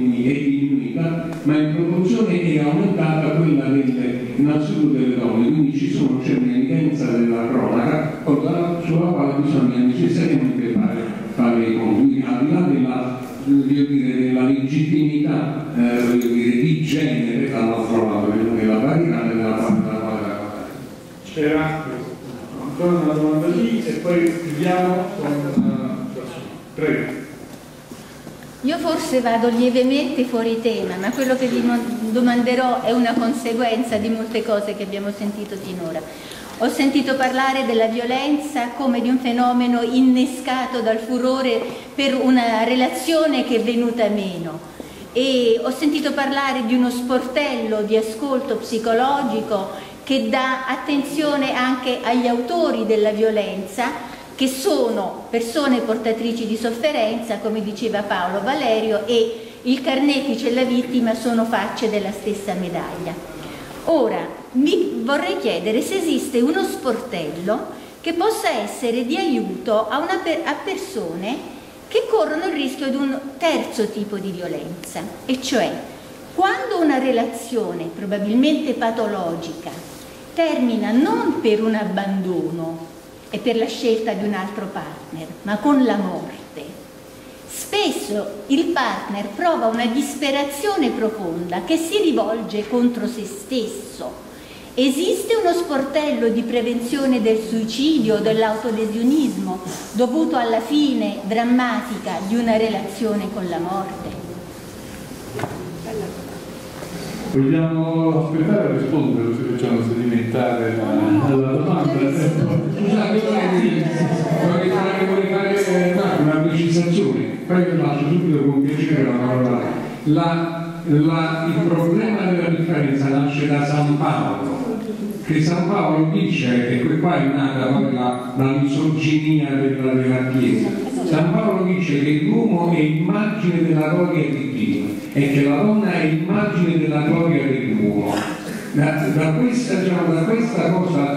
diminuita, è diminuita, ma in proporzione è aumentata quella delle, innanzitutto delle donne, quindi ci sono, c'è un'evidenza della cronaca sulla quale bisogna necessariamente fare, fare i conti. Quindi al di là della, dire, della legittimità eh, dire, di genere dall'altro lato, della parità e della parità. C'era ancora una domanda lì e poi chiudiamo con uh, prego. Io forse vado lievemente fuori tema, ma quello che vi domanderò è una conseguenza di molte cose che abbiamo sentito finora. Ho sentito parlare della violenza come di un fenomeno innescato dal furore per una relazione che è venuta meno, e ho sentito parlare di uno sportello di ascolto psicologico che dà attenzione anche agli autori della violenza, che sono persone portatrici di sofferenza, come diceva Paolo Valerio, e il carnefice e la vittima sono facce della stessa medaglia. Ora, mi vorrei chiedere se esiste uno sportello che possa essere di aiuto a, una per, a persone che corrono il rischio di un terzo tipo di violenza, e cioè quando una relazione probabilmente patologica termina non per un abbandono e per la scelta di un altro partner, ma con la morte. Spesso il partner prova una disperazione profonda che si rivolge contro se stesso. Esiste uno sportello di prevenzione del suicidio o dell'autolesionismo dovuto alla fine drammatica di una relazione con la morte? Vogliamo aspettare a rispondere, così facciamo sedimentare la, la domanda. Scusate, vorrei fare, vorrei fare una precisazione, poi vi faccio subito con piacere la parola. La, la, il problema della differenza nasce da San Paolo, che San Paolo dice, e qua è nata poi la, la misoginia della, della Chiesa. San Paolo dice che l'uomo è immagine della gloria di Dio e che la donna è immagine della gloria dell'uomo. Da, da, questa, diciamo, da questa cosa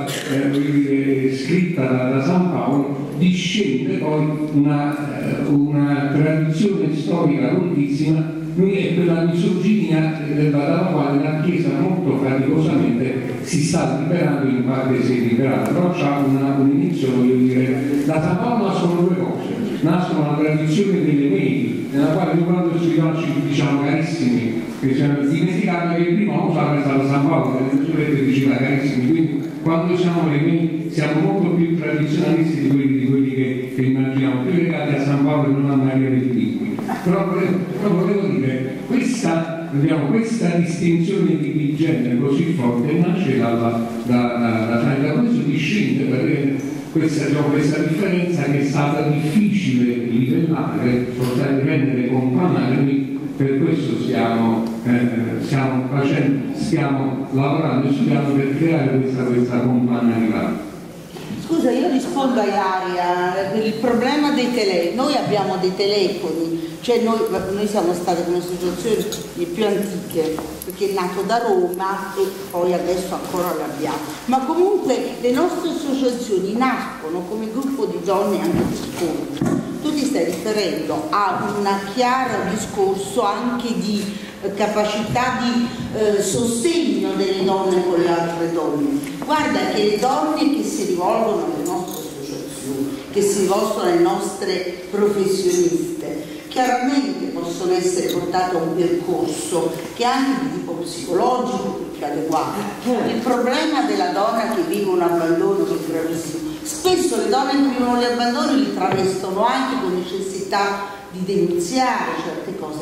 eh, scritta da, da San Paolo discende poi una, eh, una tradizione storica lunghissima, è quella misoginia eh, dalla quale la Chiesa molto faticosamente si sta liberando, in parte si è liberata, però c'ha un inizio, voglio dire, da San Paolo nascono due cose. Nascono la tradizione delle mail, nella quale noi quando si facci diciamo carissimi, che siamo dimenticati che il primo usato è stato San Paolo, che le letture diceva carissimi, quindi quando siamo le mail siamo molto più tradizionalisti di quelli, di quelli che, che immaginiamo, più legati a San Paolo che non a Maria dei Piccoli. Però volevo, però volevo dire, questa, vediamo, questa distinzione di genere così forte nasce dalla, da, da, da, da questo discende per Questa, diciamo, questa differenza che è stata difficile livellare, rendere companarmi, per questo stiamo, eh, stiamo, facendo, stiamo lavorando e studiando per creare questa, questa companarità. Scusa, io rispondo a Ilaria, il problema dei telefoni, noi abbiamo dei telefoni, cioè noi, noi siamo state come associazioni le più antiche, perché è nato da Roma e poi adesso ancora l'abbiamo, ma comunque le nostre associazioni nascono come gruppo di donne anche di scontro. Tu ti stai riferendo a un chiaro discorso anche di eh, capacità di eh, sostegno delle donne con le altre donne. Guarda che le donne che si rivolgono alle nostre associazioni, che si rivolgono alle nostre professioniste, chiaramente possono essere portate a un percorso che è anche di tipo psicologico più adeguato. Il problema della donna che vive un abbandono che è gravissimo. Spesso le donne che vivono gli abbandoni li travestono anche con necessità di denunziare certe cose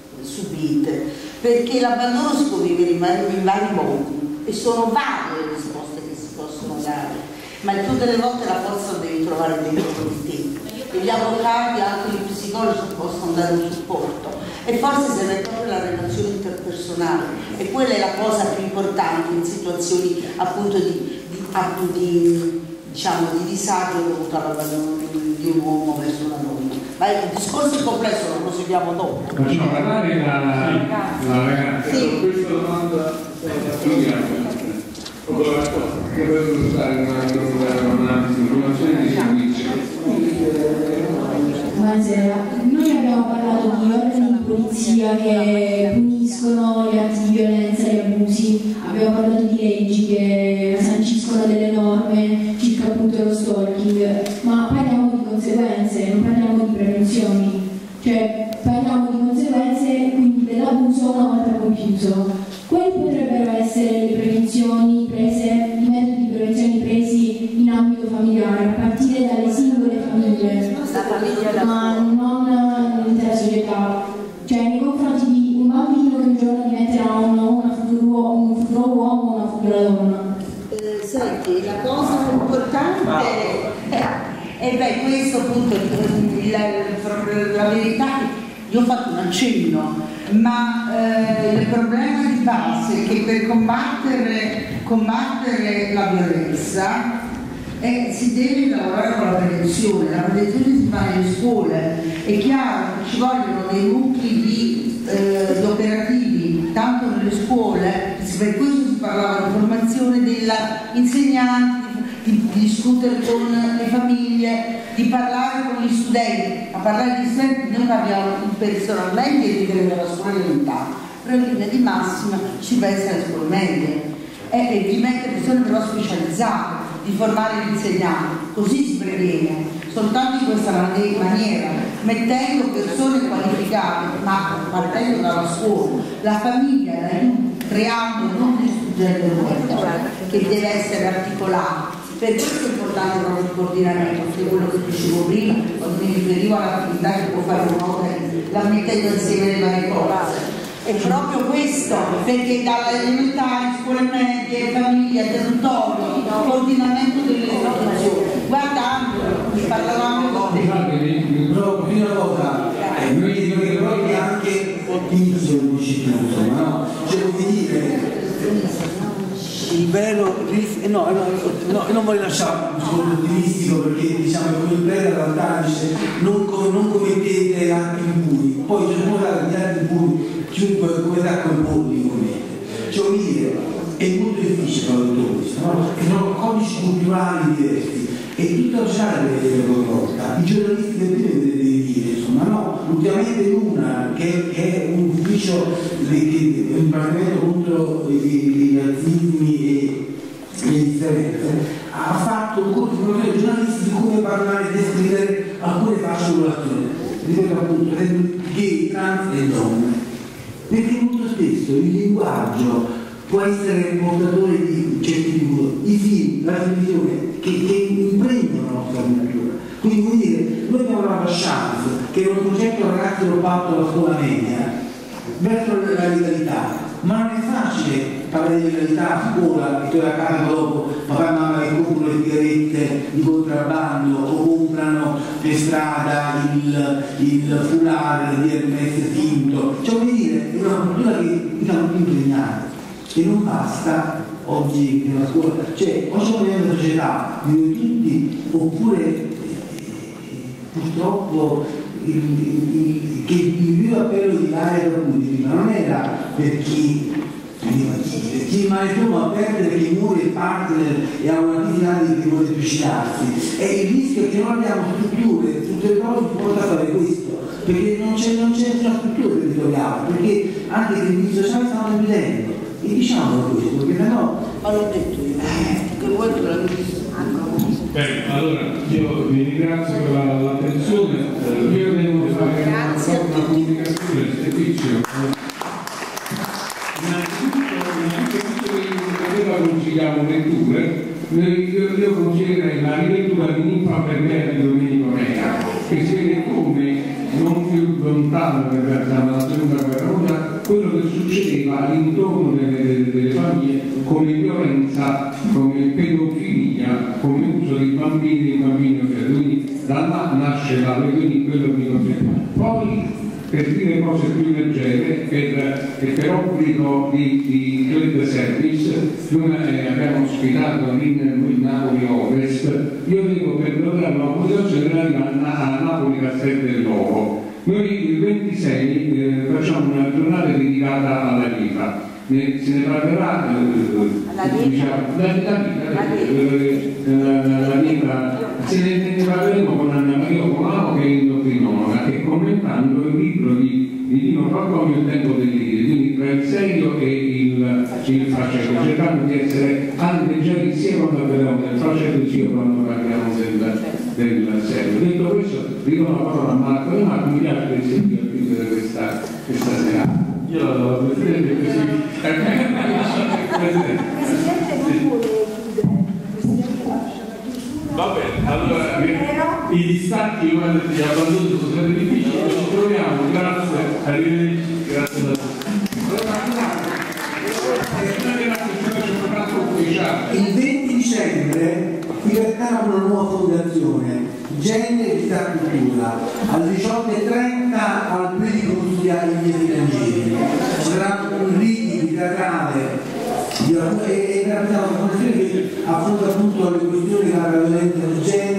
subite, perché l'abbandono si può vivere in vari, in vari modi e sono varie le risposte che si possono dare, ma il più delle volte la forza la devi trovare dentro di te, e gli avvocati, anche gli psicologi possono dare un supporto, e forse serve proprio la relazione interpersonale, e quella è la cosa più importante in situazioni appunto di, di, appunto di diciamo di disagio dovuto all'abbandono di un uomo verso una donna. Ma il discorso è complesso, lo proseguiamo dopo. Facciamo parlare la, la ragazza. Sì. Questa domanda che volevo stare un'informazione di servizio. Buonasera, noi abbiamo parlato di ordini di polizia che prevenzioni prese, i metodi di prevenzione presi in ambito familiare, a partire dalle singole famiglie, ma non nell'intera società. Cioè nei confronti di un bambino che un giorno diventerà un, una futuro, un futuro uomo o una futura donna. Eh, senti, la cosa importante è, è beh, questo appunto, la, la verità, io ho fatto un accenno, ma eh, il problema di base è che per combattere, combattere la violenza eh, si deve lavorare con la prevenzione, la prevenzione si fa nelle scuole, è chiaro che ci vogliono dei nuclei di, eh, di operativi, tanto nelle scuole, per questo si parlava di formazione dell'insegnante, di, di discutere con le famiglie, di parlare con gli studenti. A parlare di studenti noi parliamo personalmente della scuola elementare, però in linea di massima ci pensa alle scuole medie e di mettere persone però specializzate, di formare gli insegnanti, così si previene, soltanto in questa maniera, mettendo persone qualificate, ma partendo dalla scuola, la famiglia, l'aiuto, creando, non distruggendo il mondo, che deve essere articolato. Per questo è importante proprio il coordinamento, che è quello che dicevo prima, quando mi riferivo all'attività che può fare un'opera, la mettendo insieme le varie cose. È proprio questo, perché dalle elementari, scuole medie, famiglia, territorio, il coordinamento delle istituzioni. Guardando, parlavamo di te. Però prima cosa, eh, noi dobbiamo anche ottimizzo l'istituto, no? Cioè come dire, il vero rischio, no, no, no, io non voglio lasciare un discorso ottimistico perché diciamo come il prete in realtà dice non, non commettete atti impuri, poi c'è una cosa di atti impuri, chiunque commetterà quel polli commette. Cioè come dire, è molto difficile fare tutto questo, no? Perché sono codici culturali diversi e tutta la società deve essere coinvolta, i giornalisti del prima deve dire, insomma, no? Ultimamente l'una che, che è un ufficio di un dipartimento contro i razzismi e le differenze ha fatto un corso di formazione ai giornalisti di come parlare e descrivere alcune fasce popolazioni, ripeto appunto, gay, trans e donne, perché molto spesso il linguaggio può essere portatore di certi figure, i film, la televisione che, che impregnano la nostra cultura. Quindi vuol dire, noi abbiamo la chance che un progetto ragazzi lo fatto alla scuola media verso la legalità, ma non è facile parlare di legalità a scuola e poi a casa dopo papà e mamma che comprano le sigarette di contrabbando o comprano per strada il, il foulard di Hermès finto. Cioè vuol dire, è una cultura che diciamo più impegnata. E non basta oggi nella scuola, cioè o ci vogliamo una società di noi tutti oppure eh, purtroppo il, il, che il mio appello di Ilaria prima non era per chi per chi rimane solo a perdere perché i muri e il partner e ha una crisi di che vuole suicidarsi, e il rischio è che non abbiamo strutture, tutte le cose che porta a fare questo, perché non c'è una struttura territoriale, perché anche i servizi sociali stanno chiudendo. E diciamo questo, perché no, ma l'ho detto io, che vuoi che la Bene, allora io vi ringrazio per l'attenzione, la, io devo fare una, una comunicazione del servizio. Innanzitutto io consigliamo letture, io, io consiglierei la rilettura di Ninfa per me di Domenico Mea, che si vede come non più lontano dalla seconda guerra mondiale quello che succedeva all'intorno delle, delle, delle famiglie come violenza, come pedofilia, come uso di bambini e bambini, quindi da là nasce la quindi quello che consigliamo. Poi per dire cose più leggere, per, per obbligo di, di club service, noi eh, abbiamo ospitato in Napoli Ovest, io dico per programma una comunicazione relativa a, a Napoli Castello del Loro. Noi il ventisei eh, facciamo una giornata dedicata alla vita, ne, se ne parlerà eh, diciamo, la, la vita, la, la vita, se ne, ne parleremo con Anna Maria Colano che è endocrinologa e commentando il libro di, di Dino Falcone Il tempo delle lire, quindi tra il serio e il, il faceto, cercando di essere anche già insieme quando parliamo del faceto e quando parliamo del, del serio. Detto questo, dico la parola a Marco e Marco mi piace per esempio a chiudere questa, questa serata. Io la do al Presidente così. Va bene, allora i distacchi come gli abbandoni sono sempre difficili, ci troviamo, grazie, arrivederci, grazie a tutti. Il venti dicembre qui verrà una nuova fondazione, Genere e Città Cultura, alle diciotto e trenta al Pedico Industriale di Filangieri. Ci sarà un rito teatrale e una fondazione che affronta appunto le questioni della violenza del genere